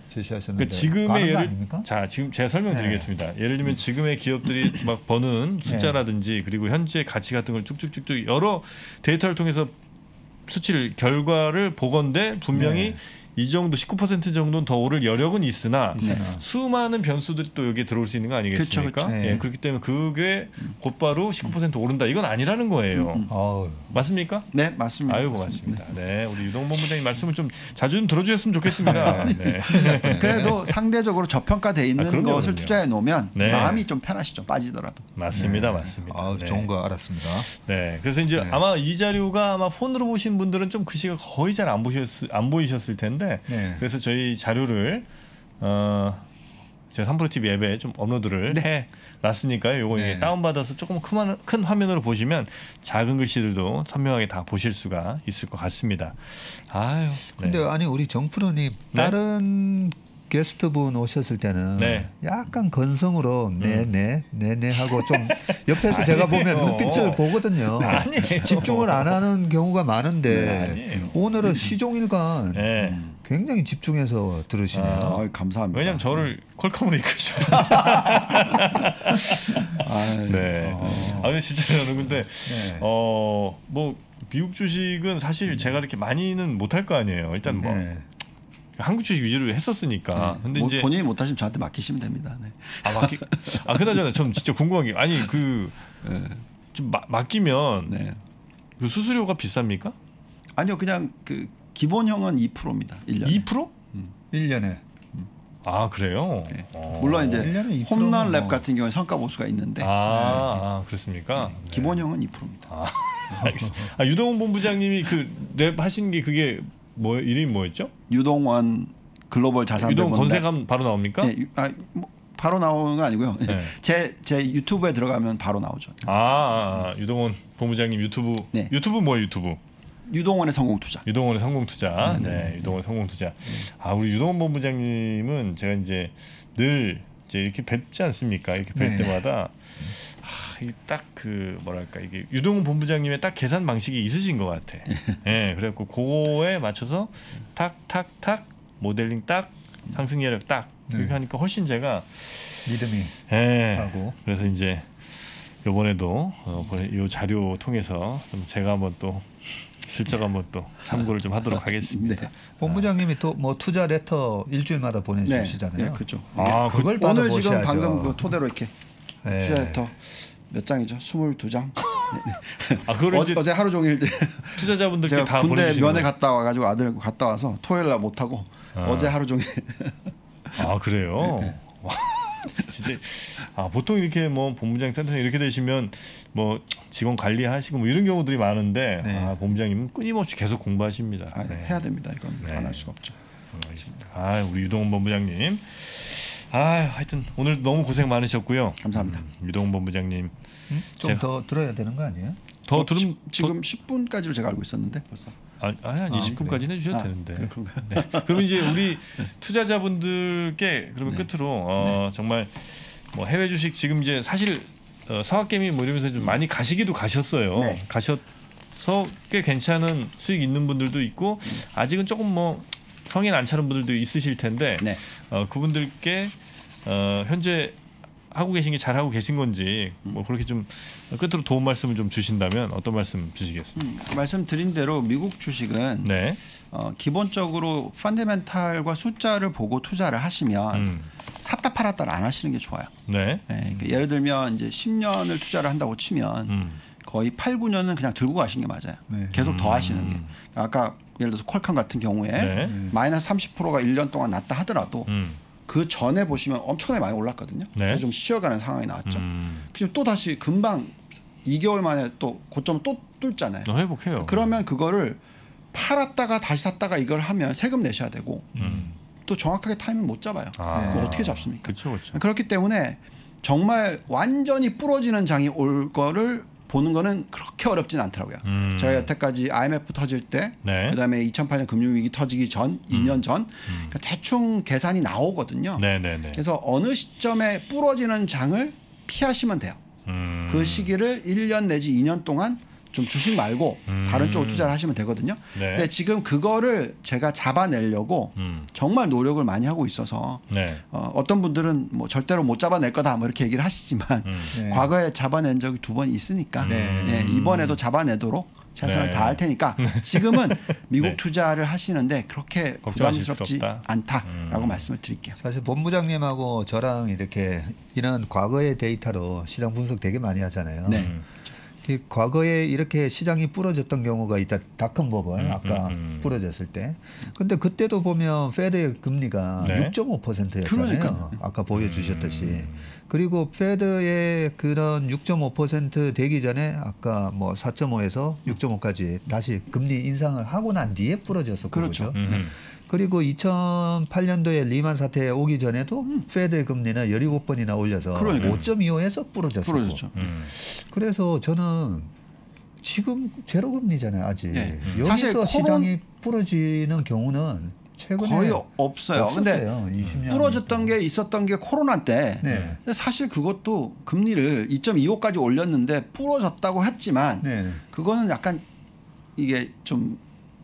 제시하셨는데 그러니까 지금의 예를 자 지금 제가 설명드리겠습니다. 네. 예를 들면 지금의 기업들이 막 버는 숫자라든지 그리고 현재 가치 같은 걸 쭉쭉쭉쭉 여러 데이터를 통해서 수치를 결과를 보건대 분명히 네. 이 정도 십구 퍼센트 정도는 더 오를 여력은 있으나 네. 수많은 변수들이 또 여기에 들어올 수 있는 거 아니겠습니까? 그쵸, 그쵸. 네. 예, 그렇기 때문에 그게 곧바로 십구 퍼센트 오른다 이건 아니라는 거예요. 음, 음. 맞습니까? 네 맞습니다. 아유 고맙습니다. 네 우리 유동 본부장님 말씀을 좀 자주 좀 들어주셨으면 좋겠습니다. 네. 그래도 상대적으로 저평가돼 있는 아, 그럼요, 것을 그럼요. 투자해 놓으면 네. 마음이 좀 편하시죠 빠지더라도. 맞습니다, 네. 맞습니다. 아, 네. 좋은 거 알았습니다. 네, 그래서 이제 네. 아마 이 자료가 아마 폰으로 보신 분들은 좀 글씨가 거의 잘 안 보셨 안 보이셨을 텐데. 네. 그래서 저희 자료를 어, 제가 삼프로티비 앱에 좀 업로드를 네. 해 놨으니까요. 요거 네. 다운받아서 조금 큰, 큰 화면으로 보시면 작은 글씨들도 선명하게 다 보실 수가 있을 것 같습니다. 아유. 근데 네. 아니 우리 정프로님 다른 네? 게스트분 오셨을 때는 네. 약간 건성으로 네네 네네 하고 좀 옆에서 제가 보면 눈빛을 보거든요. 아니에요. 집중을 안 하는 경우가 많은데 네, 오늘은 시종일관 네. 굉장히 집중해서 들으시네요. 아, 아, 감사합니다. 왜냐면 저를 콜컴으로 이끌죠. 네. 아 근데 진짜 저는 근데 네. 어 뭐 미국 주식은 사실 제가 이렇게 많이는 못할 거 아니에요. 일단 뭐. 네. 한국 주식 위주로 했었으니까. 네. 근데 뭐 이제 본인이 못하시면 저한테 맡기시면 됩니다. 네. 아 맡기. 아 그나저나 좀 진짜 궁금한 게 아니 그 좀 네. 맡기면 네. 그 수수료가 비쌉니까? 아니요 그냥 그 기본형은 이 퍼센트입니다. 일 년에. 이 퍼센트? 음. 일 년에. 아 그래요? 네. 물론 이제 홈런 랩 같은 경우는 성과 보수가 있는데. 아, 네. 아 그렇습니까? 네. 기본형은 이 퍼센트입니다. 아, 아 유동훈 본부장님이 그 랩 하신 게 그게 뭐 이름이 뭐였죠? 유동원 글로벌 자산 유동 검색하면 바로 나옵니까? 네, 아, 뭐 바로 나오는 건 아니고요. 네. 제, 제 유튜브에 들어가면 바로 나오죠. 아, 아, 아 유동원 본부장님 유튜브 네. 유튜브 뭐예요 유튜브? 유동원의 성공투자. 유동원의 성공투자. 네, 네. 유동원의 성공투자. 아 우리 유동원 본부장님은 제가 이제 늘 이제 이렇게 뵙지 않습니까? 이렇게 뵐 네. 때마다. 딱 그 뭐랄까 이게 유동훈 본부장님의 딱 계산 방식이 있으신 것 같아. 예, 네, 그래갖고 그거에 맞춰서 탁탁탁 모델링 딱 상승여력 딱 네. 이렇게 하니까 훨씬 제가 믿음이 예, 하고 그래서 이제 이번에도 어, 이 자료 통해서 좀 제가 한번 또 슬쩍 한번 또 참고를 좀 하도록 하겠습니다. 네. 본부장님이 또 뭐 투자 레터 일주일마다 보내주시잖아요. 네, 네 그렇죠. 아, 그걸 오늘 지금 방금 그 토대로 이렇게 네. 투자 레터 몇 장이죠? 스물두 장. 아, 그걸 어, 어제 하루 종일 투자자분들께 다 군대 면회 갔다 와가지고 아들 갔다 와서 토요일 날 못 하고 아. 어제 하루 종일. 아 그래요? 네. 진짜 아 보통 이렇게 뭐 본부장 센터에 이렇게 되시면 뭐 직원 관리하시고 뭐 이런 경우들이 많은데 네. 아, 본부장님은 끊임없이 계속 공부하십니다. 아, 네. 해야 됩니다. 이건 네. 안 할 수가 없죠. 아 우리 유동훈 본부장님. 아 하여튼 오늘 너무 고생 많으셨고요. 감사합니다. 음, 유동훈 본부장님 음? 좀 더 들어야 되는 거 아니에요? 더 들음 지금 십 분까지로 제가 알고 있었는데 벌써. 아, 아니 한 아, 이십 분까지는 네. 해주셔도 아, 되는데. 그런가요? 네. 그럼 이제 우리 투자자분들께 그러면 네. 끝으로 어, 네. 정말 뭐 해외 주식 지금 이제 사실 어, 서학개미 뭐 이러면서 좀 많이 가시기도 가셨어요. 네. 가셔서 꽤 괜찮은 수익 있는 분들도 있고 아직은 조금 뭐 성인 안 차는 분들도 있으실 텐데 네. 어, 그분들께 어, 현재 하고 계신 게 잘하고 계신 건지 뭐 그렇게 좀 끝으로 도움 말씀을 좀 주신다면 어떤 말씀 주시겠습니까? 음, 말씀드린 대로 미국 주식은 네. 어, 기본적으로 펀더멘탈과 숫자를 보고 투자를 하시면 음. 샀다 팔았다를 안 하시는 게 좋아요. 네. 네 그러니까 예를 들면 이제 십 년을 투자를 한다고 치면 음. 거의 팔, 구 년은 그냥 들고 가신 게 맞아요. 네. 계속 음. 더 하시는 게. 아까 예를 들어서 퀄컴 같은 경우에 네. 마이너스 삼십 퍼센트가 일 년 동안 났다 하더라도 음. 그 전에 보시면 엄청나게 많이 올랐거든요. 네. 그래서 좀 쉬어가는 상황이 나왔죠. 음. 그리고 또 다시 금방 이 개월 만에 또 고점을 또 뚫잖아요. 어, 회복해요. 그러면 그거를 팔았다가 다시 샀다가 이걸 하면 세금 내셔야 되고 음. 또 정확하게 타이밍 못 잡아요. 아. 그걸 어떻게 잡습니까? 그쵸, 그쵸. 그렇기 때문에 정말 완전히 부러지는 장이 올 거를 보는 거는 그렇게 어렵진 않더라고요. 음. 제가 여태까지 아이엠에프 터질 때 네. 그다음에 이천팔 년 금융위기 터지기 전 음. 이 년 전 음. 그러니까 대충 계산이 나오거든요. 네, 네, 네. 그래서 어느 시점에 부러지는 장을 피하시면 돼요. 음. 그 시기를 일 년 내지 이 년 동안 좀 주식 말고 음. 다른 쪽으로 투자를 하시면 되거든요. 네. 근데 지금 그거를 제가 잡아내려고 음. 정말 노력을 많이 하고 있어서 네. 어, 어떤 분들은 뭐 절대로 못 잡아낼 거다 뭐 이렇게 얘기를 하시지만 음. 네. 과거에 잡아낸 적이 두 번 있으니까 네. 네, 이번에도 잡아내도록 최선을 네. 다할 테니까 지금은 미국 네. 투자를 하시는데 그렇게 부담스럽지 않다라고 음. 말씀을 드릴게요. 사실 본부장님하고 저랑 이렇게 이런 과거의 데이터로 시장 분석 되게 많이 하잖아요. 네. 음. 과거에 이렇게 시장이 부러졌던 경우가 있다. 닷컴 버블 음, 아까 음, 음. 부러졌을 때. 근데 그때도 보면 페드의 금리가 네. 육 점 오 퍼센트였잖아요. 그러니까. 아까 보여주셨듯이. 음. 그리고 페드의 그런 육 점 오 퍼센트 되기 전에 아까 뭐 사 점 오에서 육 점 오까지 다시 금리 인상을 하고 난 뒤에 부러졌었고 그렇죠. 음. 그리고 이천팔 년도에 리만 사태 오기 전에도 음. 페드의 금리는 열일곱 번이나 올려서 그러니까요. 오 점 이오에서 부러졌었고. 부러졌죠. 음. 그래서 저는 지금 제로 금리잖아요, 아직. 네. 여기서 사실 시장이 부러지는 경우는 최근에 거의 없어요. 근데 이십 년 부러졌던 게 있었던 게 코로나 때. 네. 근데 사실 그것도 금리를 이 점 이오까지 올렸는데 부러졌다고 했지만 네. 그거는 약간 이게 좀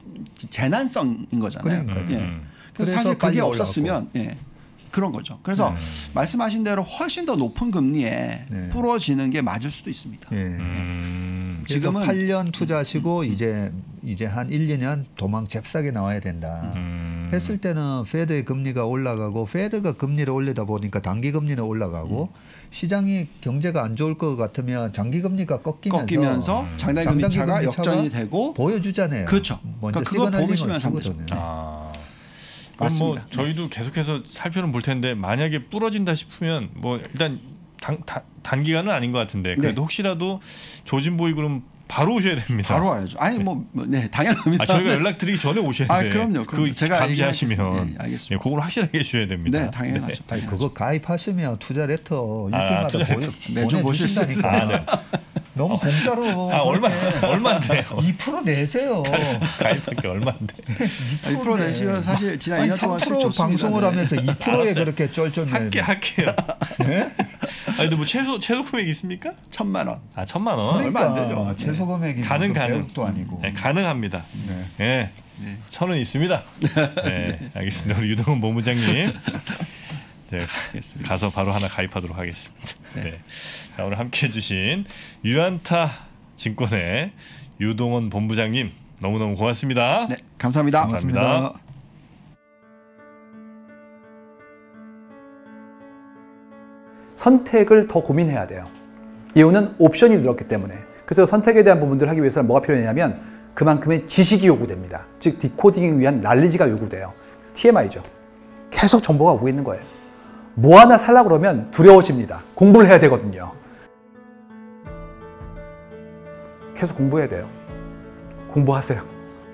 재난성인 거잖아요. 예. 그래서, 그래서 사실 그게 없었으면 예. 그런 거죠. 그래서 네. 말씀하신 대로 훨씬 더 높은 금리에 네. 부러지는 게 맞을 수도 있습니다. 네. 음. 지금은 팔 년 투자하시고 음. 이제 이제 한 일, 이 년 도망 잽싸게 나와야 된다. 음. 했을 때는 페드의 금리가 올라가고 페드가 금리를 올리다 보니까 단기 금리는 올라가고 음. 시장이 경제가 안 좋을 것 같으면 장기 금리가 꺾이면서, 꺾이면서 음. 장단기 금리 차가 역전이 되고 보여주잖아요. 그렇죠. 먼저 그러니까 그거 보시면 잡거든요. 아. 그럼 뭐 저희도 계속해서 살펴는 볼 텐데 만약에 부러진다 싶으면 뭐 일단 단, 단, 단기간은 아닌 것 같은데 그래도 네. 혹시라도 조짐보이 그럼 바로 오셔야 됩니다. 바로 와야죠. 아니 뭐 네 당연합니다. 아, 저희가 연락드리기 전에 오셔야 돼요. 아 그럼요. 그럼 그 제가 감지하시면 네, 알겠습니다. 네, 그걸 확실하게 해주셔야 됩니다. 네 당연하죠. 네. 아니, 그거 가입하시면 투자 레터 일주일마다 아, 투자 보여, 매주 보실 수 있어요. 아, 네. 너무 공짜로. 아, 얼마, 얼마인데요? 이 퍼센트 내세요. 가입할 게 얼마인데? 이 퍼센트 내시면 사실 지난 이 년 동안 삼 퍼센트 방송을 네. 하면서 이 퍼센트에 그렇게 쩔쩔 할게, 할게요. 네? 아니, 근데 뭐 최소, 최소 금액이 있습니까? 천만 원. 아, 천만 원? 그러니까, 얼마 안 되죠. 최소 금액이 가능, 가능. 도 아니고. 네, 가능합니다. 네. 네. 네. 선은 있습니다. 네. 알겠습니다. 우리 유동훈 본부장님. 네, 가서 바로 하나 가입하도록 하겠습니다. 네. 자, 오늘 함께해 주신 유안타 증권의 유동훈 본부장님 너무너무 고맙습니다. 네, 감사합니다. 감사합니다. 고맙습니다. 선택을 더 고민해야 돼요. 이유는 옵션이 늘었기 때문에. 그래서 선택에 대한 부분들을 하기 위해서는 뭐가 필요하냐면 그만큼의 지식이 요구됩니다. 즉 디코딩을 위한 난리지가 요구돼요. 티엠아이죠. 계속 정보가 오고 있는 거예요. 뭐 하나 살려고 그러면 두려워집니다. 공부를 해야 되거든요. 계속 공부해야 돼요. 공부하세요.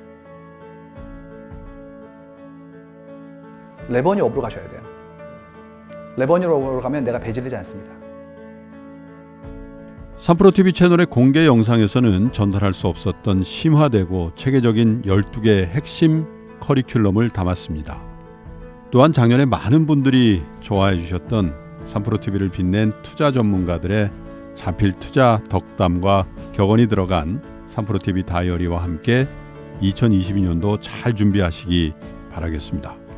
레버니 업으로 가셔야 돼요. 레버니 업으로 가면 내가 배제되지 않습니다. 삼프로티비 채널의 공개 영상에서는 전달할 수 없었던 심화되고 체계적인 열두 개의 핵심 커리큘럼을 담았습니다. 또한 작년에 많은 분들이 좋아해 주셨던 삼프로티비를 빛낸 투자 전문가들의 자필 투자 덕담과 격언이 들어간 삼프로티비 다이어리와 함께 이천이십이 년도 잘 준비하시기 바라겠습니다.